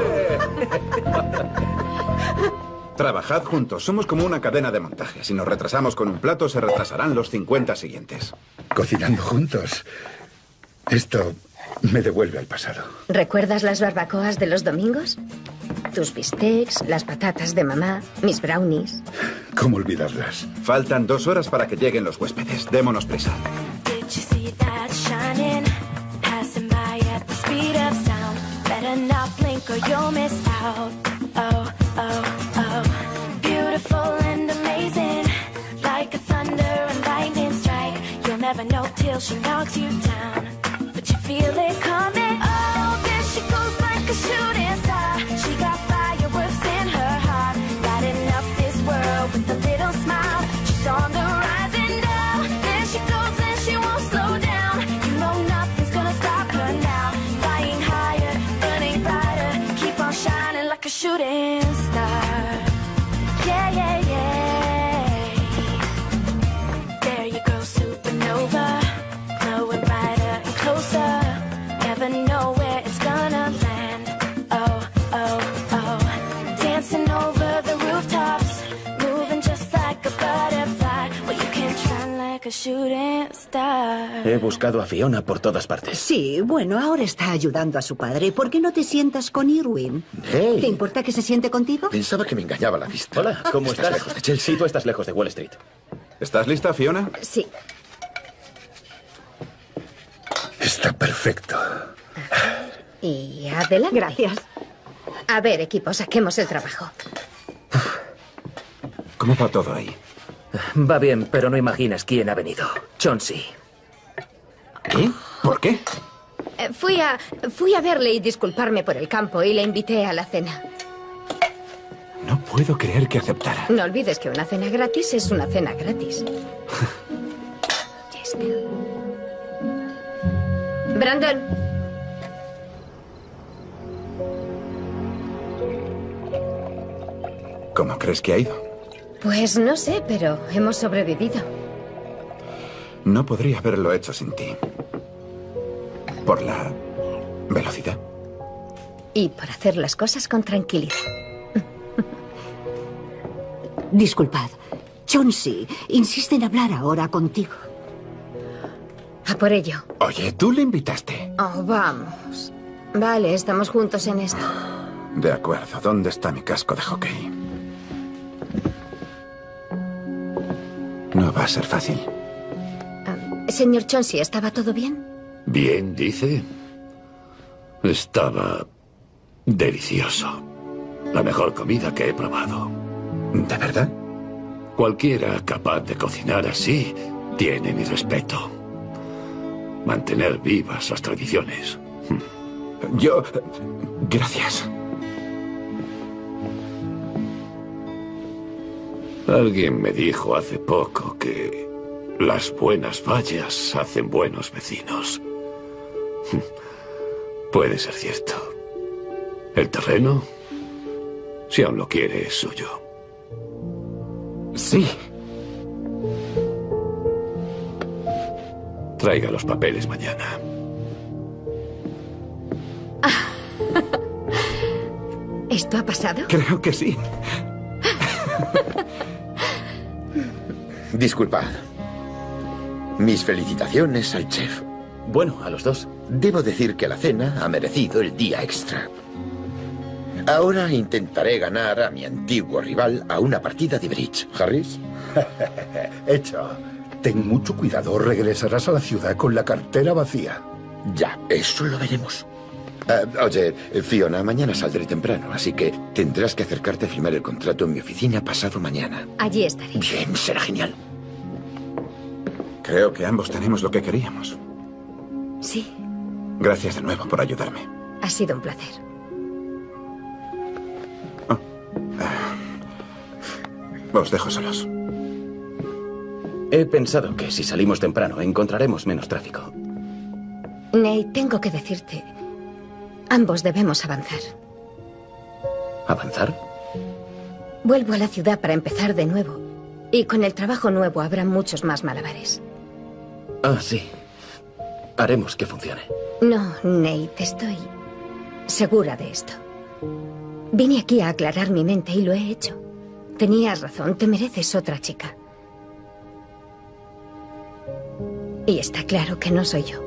Trabajad juntos. Somos como una cadena de montaje. Si nos retrasamos con un plato, se retrasarán los 50 siguientes. Cocinando juntos. Esto me devuelve al pasado. ¿Recuerdas las barbacoas de los domingos? Tus bistecs, las patatas de mamá, mis brownies. ¿Cómo olvidarlas? Faltan 2 horas para que lleguen los huéspedes. Démonos prisa. Did you see that shining? Passing by at the speed of sound. Better not blink or you'll miss out. Oh, oh, oh. Beautiful and amazing. Like a thunder and lightning strike. You'll never know till she knocks you down. But you feel it coming. Oh, there she goes like a shooting star. She got fireworks in her heart. Lighting up this world with a little smile. She's on the rise and down. There she goes and she won't slow down. You know nothing's gonna stop her now. Flying higher, burning brighter. Keep on shining like a shooting star. Yeah, yeah, yeah. There you go, supernova. Glowing brighter and closer. Never know where it's gonna land. Oh, oh, oh. Dancing over the rooftops. Moving just like a butterfly. Well, you can shine like a shooting star. He buscado a Fiona por todas partes. Sí, bueno, ahora está ayudando a su padre. ¿Por qué no te sientas con Irwin? Hey. ¿Te importa que se siente contigo? Pensaba que me engañaba la vista. Hola, ¿cómo estás? Lejos de Chelsea. Sí, tú estás lejos de Wall Street. ¿Estás lista, Fiona? Sí. Está perfecto. Y Adela, gracias. A ver, equipo, saquemos el trabajo. ¿Cómo va todo ahí? Va bien, pero no imaginas quién ha venido. Chauncey. ¿Qué? ¿Por qué? Fui a verle y disculparme por el campo y le invité a la cena. No puedo creer que aceptara. No olvides que una cena gratis es una cena gratis. Ya está. Brandon. ¿Cómo crees que ha ido? Pues no sé, pero hemos sobrevivido. No podría haberlo hecho sin ti. Por la velocidad. Y por hacer las cosas con tranquilidad. Disculpad. Chauncey insiste en hablar ahora contigo. A por ello. Oye, tú le invitaste. Oh, vamos. Vale, estamos juntos en esto. De acuerdo. ¿Dónde está mi casco de hockey? No va a ser fácil. Señor Chauncey, ¿estaba todo bien? Bien, dice. Estaba delicioso. La mejor comida que he probado. ¿De verdad? Cualquiera capaz de cocinar así tiene mi respeto. Mantener vivas las tradiciones. Yo... Gracias. Alguien me dijo hace poco que las buenas vallas hacen buenos vecinos. Puede ser cierto. El terreno, si aún lo quiere, es suyo. Sí. Traiga los papeles mañana. ¿Esto ha pasado? Creo que sí. Disculpad. Mis felicitaciones al chef. Bueno, a los dos. Debo decir que la cena ha merecido el día extra. Ahora intentaré ganar a mi antiguo rival a una partida de bridge. ¿Harris? Hecho. Ten mucho cuidado. Regresarás a la ciudad con la cartera vacía. Ya, eso lo veremos. Oye, Fiona, mañana saldré temprano, así que tendrás que acercarte a firmar el contrato en mi oficina pasado mañana. Allí estaré. Bien, será genial. Creo que ambos tenemos lo que queríamos. Sí. Gracias de nuevo por ayudarme. Ha sido un placer. Os dejo solos. He pensado que si salimos temprano encontraremos menos tráfico. Nate, tengo que decirte, ambos debemos avanzar. ¿Avanzar? Vuelvo a la ciudad para empezar de nuevo. Y con el trabajo nuevo habrá muchos más malabares. Ah, sí. Haremos que funcione. No, Nate, estoy segura de esto. Vine aquí a aclarar mi mente y lo he hecho. Tenías razón, te mereces otra chica. Y está claro que no soy yo.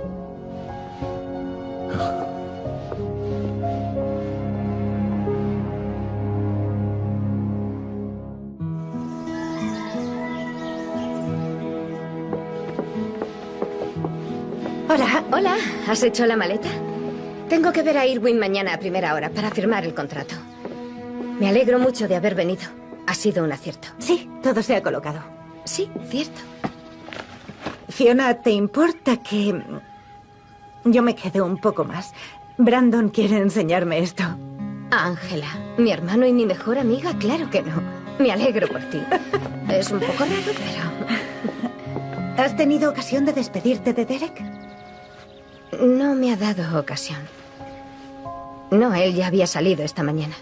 Hola. Hola, ¿has hecho la maleta? Tengo que ver a Irwin mañana a primera hora para firmar el contrato. Me alegro mucho de haber venido. Ha sido un acierto. Sí, todo se ha colocado. Sí, cierto. Fiona, ¿te importa que yo me quede un poco más? Brandon quiere enseñarme esto. Ángela, mi hermano y mi mejor amiga, claro que no. Me alegro por ti. Es un poco raro, pero... ¿Has tenido ocasión de despedirte de Derek? No me ha dado ocasión. No, él ya había salido esta mañana.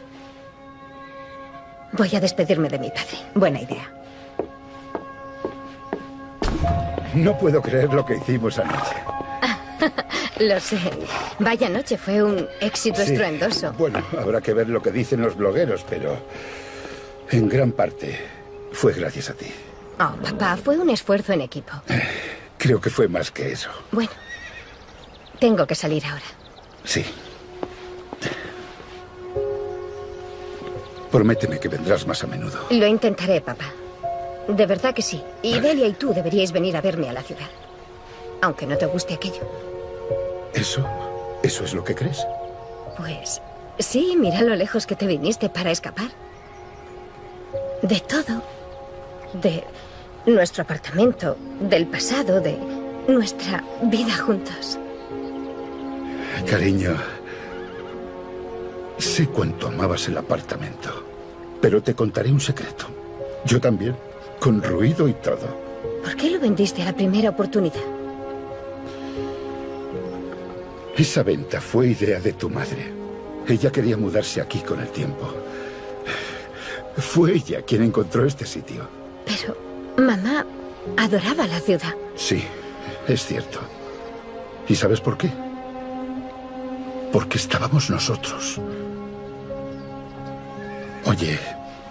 Voy a despedirme de mi padre. Buena idea. No puedo creer lo que hicimos anoche. Lo sé. Vaya noche, fue un éxito Sí. estruendoso. Bueno, habrá que ver lo que dicen los blogueros, pero en gran parte fue gracias a ti. Oh, papá, fue un esfuerzo en equipo. Creo que fue más que eso. Bueno, tengo que salir ahora. Sí. Prométeme que vendrás más a menudo. Lo intentaré, papá. De verdad que sí. Y Delia y tú deberíais venir a verme a la ciudad. Aunque no te guste aquello. ¿Eso es lo que crees? Pues sí, mira lo lejos que te viniste para escapar. De todo. De nuestro apartamento, del pasado, de nuestra vida juntos. Cariño, sé cuánto amabas el apartamento, pero te contaré un secreto. Yo también, con ruido y todo. ¿Por qué lo vendiste a la primera oportunidad? Esa venta fue idea de tu madre. Ella quería mudarse aquí con el tiempo. Fue ella quien encontró este sitio. Pero mamá adoraba la ciudad. Sí, es cierto. ¿Y sabes por qué? Porque estábamos nosotros. Oye,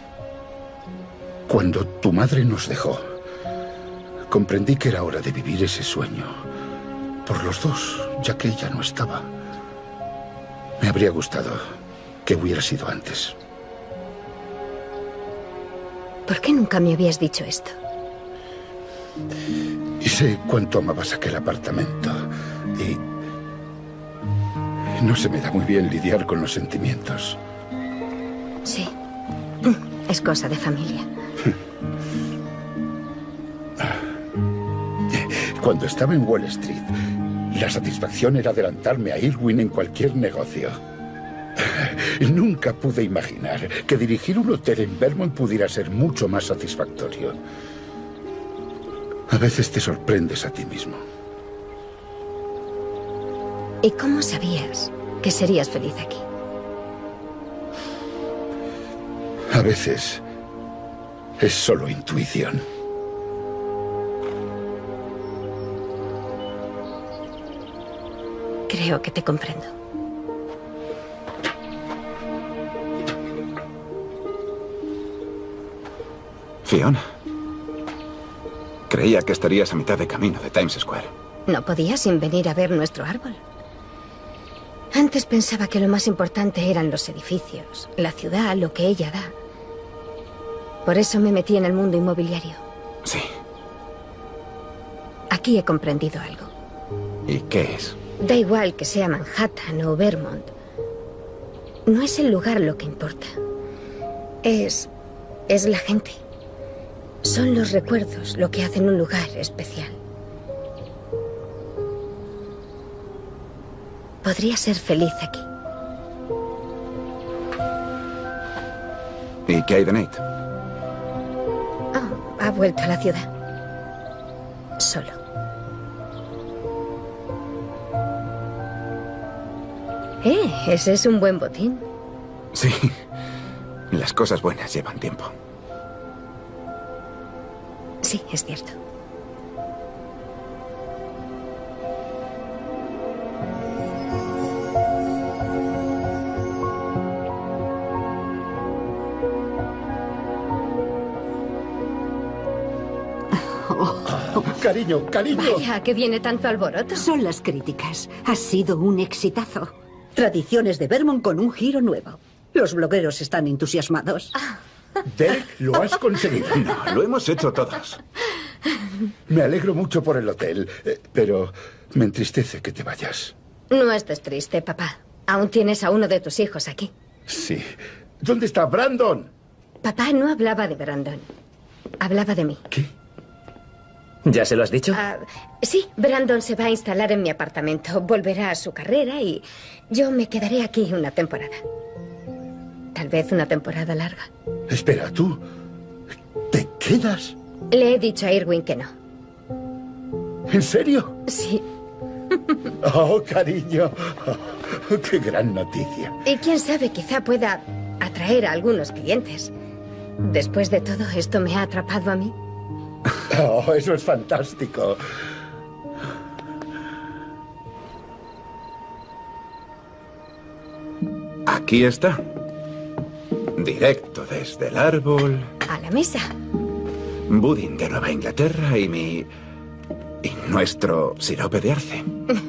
cuando tu madre nos dejó, comprendí que era hora de vivir ese sueño. Por los dos, ya que ella no estaba. Me habría gustado que hubiera sido antes. ¿Por qué nunca me habías dicho esto? Y sé cuánto amabas aquel apartamento. Y no se me da muy bien lidiar con los sentimientos. Sí. Es cosa de familia. Cuando estaba en Wall Street, la satisfacción era adelantarme a Irwin en cualquier negocio. Nunca pude imaginar que dirigir un hotel en Vermont pudiera ser mucho más satisfactorio. A veces te sorprendes a ti mismo. ¿Y cómo sabías que serías feliz aquí? A veces es solo intuición. Creo que te comprendo. Fiona. Creía que estarías a mitad de camino de Times Square. No podía sin venir a ver nuestro árbol. Antes pensaba que lo más importante eran los edificios, la ciudad, lo que ella da. Por eso me metí en el mundo inmobiliario. Sí. Aquí he comprendido algo. ¿Y qué es? Da igual que sea Manhattan o Vermont. No es el lugar lo que importa. Es la gente. Son los recuerdos lo que hacen un lugar especial. Podría ser feliz aquí. ¿Y qué hay de Nate? Oh, ha vuelto a la ciudad. Solo. Ese es un buen botín. Sí. Las cosas buenas llevan tiempo. Sí, es cierto. Cariño, cariño. Vaya, ¿qué viene tanto alboroto? Son las críticas. Ha sido un exitazo. Tradiciones de Vermont con un giro nuevo. Los blogueros están entusiasmados. Derek, lo has conseguido. No, lo hemos hecho todos. Me alegro mucho por el hotel, pero me entristece que te vayas. No estés triste, papá. Aún tienes a uno de tus hijos aquí. Sí. ¿Dónde está Brandon? Papá no hablaba de Brandon. Hablaba de mí. ¿Ya se lo has dicho? Sí, Brandon se va a instalar en mi apartamento. Volverá a su carrera y yo me quedaré aquí una temporada. Tal vez una temporada larga. Espera, ¿tú te quedas? Le he dicho a Irwin que no. ¿En serio? Sí. Oh, cariño. Oh, qué gran noticia. Y quién sabe, quizá pueda atraer a algunos clientes. Después de todo, esto me ha atrapado a mí. Oh, eso es fantástico. Aquí está. Directo desde el árbol. A la mesa. Budín de Nueva Inglaterra y nuestro sirope de arce.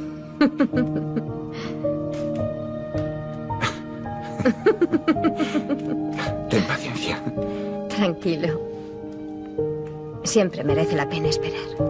Ten paciencia. Tranquilo. Siempre merece la pena esperar.